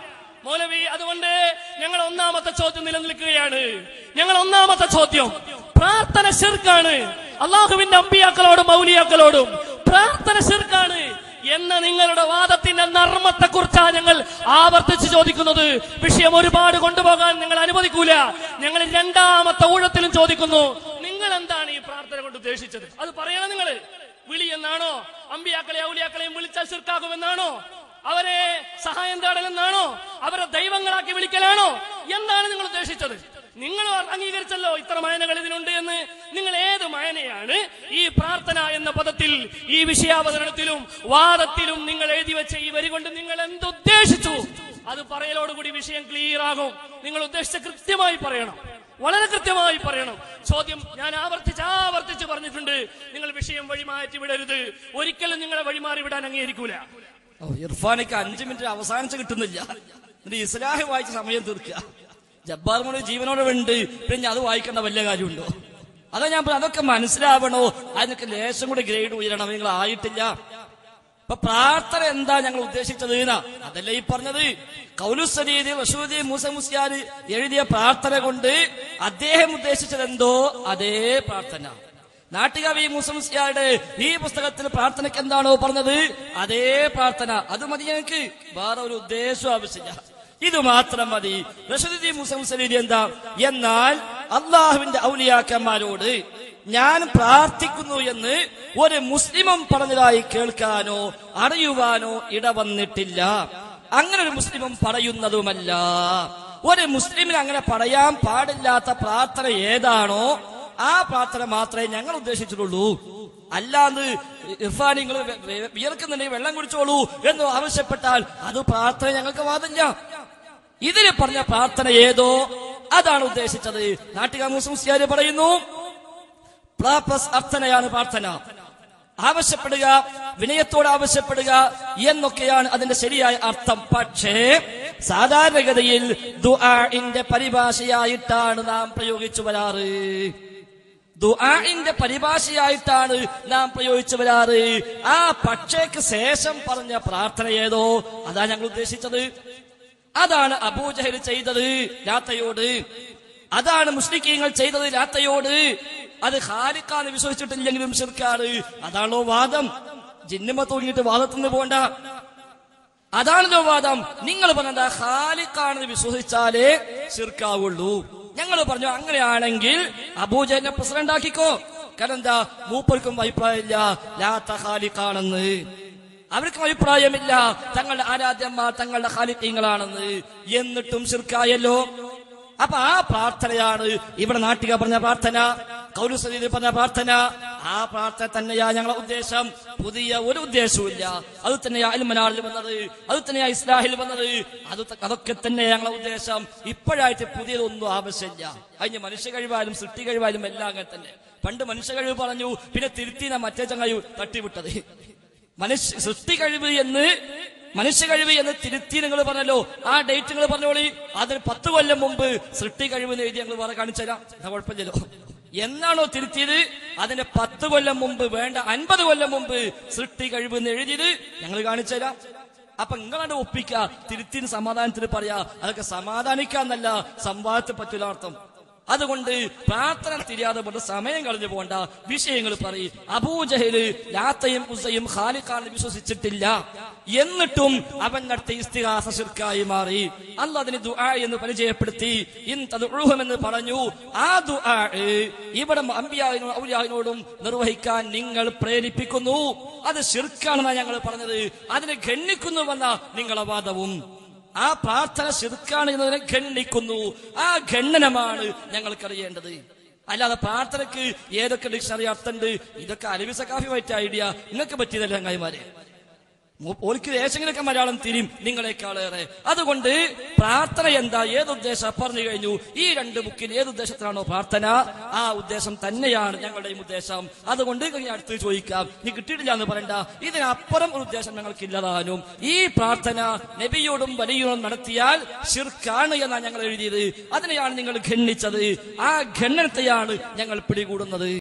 മൗലവി, അതുകൊണ്ട് ഞങ്ങൾ ഒന്നാമത്തെ ചോദ്യം നിലനിൽക്കുകയാണ്. ഞങ്ങൾ ഒന്നാമത്തെ ചോദ്യം, പ്രാർത്ഥന ശിർക്കാണ്. അള്ളാഹുവിന്റെ അമ്പിയാക്കളോടും മൗലിയാക്കളോടും പ്രാർത്ഥന ശിർക്കാണ് എന്ന നിങ്ങളുടെ വാദത്തിന്റെ നർമ്മത്തെ കുറിച്ചാണ് ഞങ്ങൾ ആവർത്തിച്ച് ചോദിക്കുന്നത്. വിഷയം ഒരുപാട് കൊണ്ടുപോകാൻ നിങ്ങൾ അനുവദിക്കൂല. ഞങ്ങൾ രണ്ടാമത്തെ ഊഴത്തിലും ചോദിക്കുന്നു, നിങ്ങൾ എന്താണ് ഈ പ്രാർത്ഥന കൊണ്ട് ഉദ്ദേശിച്ചത്? അത് പറയണം. നിങ്ങൾ വിളി എന്നാണോ? അമ്പിയാക്കളെ ഔലിയാക്കളെയും വിളിച്ചാൽ ശിർക്കാകുമെന്നാണോ? അവരെ സഹായം തേടലെന്നാണോ? അവരെ ദൈവങ്ങളാക്കി വിളിക്കലാണോ? എന്താണ് നിങ്ങൾ ഉദ്ദേശിച്ചത്? നിങ്ങൾ അംഗീകരിച്ചല്ലോ ഇത്ര മയനകൾ ഇതിനുണ്ട് എന്ന്. നിങ്ങൾ ഏത് മയനയാണ് ഈ പ്രാർത്ഥന എന്ന പദത്തിൽ ഈ വിഷയാവതരണത്തിലും വാദത്തിലും നിങ്ങൾ എഴുതി വെച്ച ഈ വരി കൊണ്ട് നിങ്ങൾ എന്തുദ്ദേശിച്ചു? അത് പറയലോടുകൂടി വിഷയം ക്ലിയർ ആകും. നിങ്ങൾ ഉദ്ദേശിച്ച കൃത്യമായി പറയണം, വളരെ കൃത്യമായി പറയണം. ചോദ്യം ഞാൻ ആവർത്തിച്ച് ആവർത്തിച്ച് പറഞ്ഞിട്ടുണ്ട്. നിങ്ങൾ വിഷയം വഴിമാറ്റി വിടരുത്. ഒരിക്കലും നിങ്ങളെ വഴിമാറി വിടാൻ അംഗീകരിക്കൂല. ഇർഫാനിക്ക് അഞ്ചു മിനിറ്റ് അവസാനിച്ച് കിട്ടുന്നില്ല. ഇസ്ലാഹ് വായിച്ച സമയം തീർക്കുക. ജബ്ബാർ മൗലവി ജീവനോടെ ഉണ്ട്, പിന്നെ അത് വായിക്കേണ്ട വലിയ കാര്യമുണ്ടോ? അതാ ഞാൻ അതൊക്കെ മനസ്സിലാവണോ? അതിനൊക്കെ ലേശം കൂടി ഗ്രേഡ് ഉയരണം. നിങ്ങൾ ആയിട്ടില്ല. ഇപ്പൊ പ്രാർത്ഥന എന്താ ഞങ്ങൾ ഉദ്ദേശിച്ചത് എന്നാ അതല്ലേ ഈ പറഞ്ഞത്. കൗലുസരീദ് റഷീദ് മൂസ മുസ്ലിയാർ എഴുതിയ പ്രാർത്ഥന കൊണ്ട് അദ്ദേഹം ഉദ്ദേശിച്ചത് എന്തോ അതേ പ്രാർത്ഥന. നാട്ടുകവി മൂസ മുസ്ലിയാരുടെ ഈ പുസ്തകത്തിൽ പ്രാർത്ഥനയ്ക്ക് എന്താണോ പറഞ്ഞത് അതേ പ്രാർത്ഥന. അത് മതി ഞങ്ങൾക്ക്, വേറെ ഒരു ഉദ്ദേശവും ആവശ്യമില്ല. ഇത് മാത്രം മതി. റഷീദ് മൂസ മുസ്ലിയാർ എന്താ എന്നാൽ അള്ളാഹുവിന്റെ ഔലിയാക്കന്മാരോട് ഞാൻ പ്രാർത്ഥിക്കുന്നു എന്ന് ഒരു മുസ്ലിമും പറഞ്ഞതായി കേൾക്കാനോ അറിയുവാനോ ഇടവന്നിട്ടില്ല. അങ്ങനെ ഒരു മുസ്ലിമും പറയുന്നതുമല്ല. ഒരു മുസ്ലിമിന് അങ്ങനെ പറയാൻ പാടില്ലാത്ത പ്രാർത്ഥന ഏതാണോ ആ പ്രാർത്ഥന മാത്രമേ ഞങ്ങൾ ഉദ്ദേശിച്ചിട്ടുള്ളൂ. അല്ലാന്ന് ഇർഫാൻ നിങ്ങൾ വിയർക്കുന്നുണ്ടെങ്കിൽ വെള്ളം കുടിച്ചോളൂ എന്ന് ആവശ്യപ്പെട്ടാൽ അത് പ്രാർത്ഥന ഞങ്ങൾക്ക് വാദില്ല. ഇതിന് പറഞ്ഞ പ്രാർത്ഥന ഏതോ അതാണ് ഉദ്ദേശിച്ചത്. നാട്ടിക മുസ്ലിംസിയാര് പറയുന്നു പ്ലാപ്ലസ് അർത്ഥനയാണ് പ്രാർത്ഥന. ആവശ്യപ്പെടുക, വിനയത്തോട് ആവശ്യപ്പെടുക എന്നൊക്കെയാണ് അതിന്റെ ശരിയായ അർത്ഥം. പക്ഷേ സാധാരണഗതിയിൽ ദുആഇന്റെ പരിഭാഷയായിട്ടാണ് നാം പ്രയോഗിച്ചു വരാറ്. ദുആഇന്റെ പരിഭാഷയായിട്ടാണ് നാം പ്രയോഗിച്ചു വരാറ്. ആ പക്ഷേക്ക് ശേഷം പറഞ്ഞ പ്രാർത്ഥന ഏതോ അതാ ഞങ്ങൾ ഉദ്ദേശിച്ചത്. അതാണ് അബൂജഹൽ ചെയ്തത് ലാത്തയോട്. അതാണ് മുശ്രിക്കീങ്ങൾ ചെയ്തത് ലാത്തയോട്. അത് ഖാലിഖാന്ന് വിശ്വസിച്ചിട്ടില്ലെങ്കിലും ശിർക്കാണ്. അതാണല്ലോ വാദം. ജിന്നുമ തൂങ്ങിയിട്ട് വാദത്തിന് പോണ്ട. അതാണല്ലോ വാദം. നിങ്ങൾ പറഞ്ഞ ഖാലിഖാണെന്ന് വിശ്വസിച്ചാലേ ശിർക്കാവുള്ളൂ. ഞങ്ങൾ പറഞ്ഞു അങ്ങനെയാണെങ്കിൽ അബൂജഹലിനെ പ്രസിഡന്റ് ആക്കിക്കോ. കാരണം എന്താ, മൂപ്പർക്കും അഭിപ്രായമില്ല ലാത്ത ഖാലിഖാണെന്ന്. അവർക്കും അഭിപ്രായമില്ല തങ്ങളുടെ ആരാധ്യന്മാർ തങ്ങളുടെ ഖാലിഖീങ്ങളാണെന്ന്. എന്നിട്ടും ശിർക്കായല്ലോ. അപ്പൊ ആ പ്രാർത്ഥനയാണ് ഇവിടെ നാട്ടിക പറഞ്ഞ പ്രാർത്ഥന, കൗലുസരീദ് പറഞ്ഞ പ്രാർത്ഥന. ആ പ്രാർത്ഥന തന്നെയാ ഞങ്ങളെ ഉദ്ദേശം. പുതിയ ഒരു ഉദ്ദേശവുമില്ല. അത് തന്നെയാ അൽമനാറിൽ വന്നത്, അത് തന്നെയാ ഇസ്ലാഹിൽ വന്നത്. അത് അതൊക്കെ തന്നെ ഞങ്ങളെ ഉദ്ദേശം. ഇപ്പോഴായിട്ട് പുതിയതൊന്നും ആവശ്യമില്ല. അതിന് മനുഷ്യ കഴിവാലും സൃഷ്ടി കഴിവാലും എല്ലാം അങ്ങനെ തന്നെ. പണ്ട് മനുഷ്യ കഴിവ് പറഞ്ഞു, പിന്നെ തിരുത്തിന മറ്റേ ചങ്ങായി തട്ടിവിട്ടത്. മനുഷ്യ സൃഷ്ടി കഴിവ് എന്ന് മനുഷ്യ കഴിവ് എന്ന് തിരുത്തി നിങ്ങൾ പറഞ്ഞല്ലോ. ആ ഡേറ്റ് നിങ്ങൾ പറഞ്ഞോളി. അതിന് പത്ത് കൊല്ലം മുമ്പ് സൃഷ്ടി കഴിവ് എഴുതി ഞങ്ങൾ വേറെ കാണിച്ചു തരാം. കുഴപ്പമില്ലല്ലോ. എന്നാണോ തിരുത്തിയത് അതിന്റെ പത്ത് കൊല്ലം മുമ്പ്, വേണ്ട അൻപത് കൊല്ലം മുമ്പ് സൃഷ്ടി കഴിവ് എന്ന് എഴുതിയത് ഞങ്ങൾ കാണിച്ചു തരാം. അപ്പൊ നിങ്ങളാണ്ട് ഒപ്പിക്കുക, തിരുത്തിന് സമാധാനത്തിന് പറയാ. അതൊക്കെ സമാധാനിക്കാന്നല്ല, സംവാദത്തെ പറ്റൂല അർത്ഥം. അതുകൊണ്ട് പ്രാർത്ഥന തിരിയാതെ കൊണ്ട് സമയം കളഞ്ഞു പോകണ്ട, വിഷയങ്ങൾ പറയും. അബൂജഹല് ലാത്തയും ഉസ്സയും ഖാലിഖാനെ വിശ്വസിച്ചിട്ടില്ല, എന്നിട്ടും അവൻ നടത്തിയ ഇസ്തിഗാസ ശിർക്കായി മാറി. അല്ലാഹ് അതിന് ദുആ എന്ന് പരിചയപ്പെടുത്തി. ഇൻ തദ്ഉഹും എന്ന് പറഞ്ഞു. ആ ദുആ ഇവിടെ അംബിയാവിനോടും ഔലിയാവിനോടും നിർവഹിക്കാൻ നിങ്ങൾ പ്രേരിപ്പിക്കുന്നു. അത് ശിർക്കാണെന്നാണ് ഞങ്ങൾ പറഞ്ഞത്. അതിനെ ഗണ്ണിക്കുന്നുവെന്ന നിങ്ങളെ വാദവും. ആ പ്രാർത്ഥന ശിർക്കാണ് എന്നതിനെ ഗണ്ണിക്കുന്നു. ആ ഗണ്ണനമാണ് ഞങ്ങൾക്കറിയേണ്ടത്. അല്ലാതെ പ്രാർത്ഥനക്ക് ഏതൊക്കെ ഡിക്ഷണറി അർത്ഥമുണ്ട്, ഇതൊക്കെ അലവി സഖാഫിയായിട്ട് ഐഡിയ നിങ്ങൾക്ക് പറ്റിയതല്ല ചങ്ങായിമാരെ. ഓർക്ക് ദേശങ്ങളൊക്കെ മലയാളം തിരിയും നിങ്ങളെക്കാളേറെ. അതുകൊണ്ട് പ്രാർത്ഥന എന്താ, ഏതുദ്ദേശം പറഞ്ഞു കഴിഞ്ഞു. ഈ രണ്ട് ബുക്കിൽ ഏതുദ്ദേശത്തിലാണോ പ്രാർത്ഥന, ആ ഉദ്ദേശം തന്നെയാണ് ഞങ്ങളുടെയും ഉദ്ദേശം. അതുകൊണ്ട് അടുത്ത് ചോദിക്കാം, നീ കിട്ടിയിട്ടില്ല എന്ന് പറയണ്ട. ഇതിനപ്പുറം ഒരു ഉദ്ദേശം ഞങ്ങൾക്കില്ലതാനും. ഈ പ്രാർത്ഥന നബിയോടും വലിയോടും നടത്തിയാൽ ശിർക്കാണ് എന്നാണ് ഞങ്ങൾ എഴുതിയത്. അതിനെയാണ് നിങ്ങൾ ഖണ്ഡിച്ചത്. ആ ഖണ്ഡനത്തെയാണ് ഞങ്ങൾ പിടികൂടുന്നത്.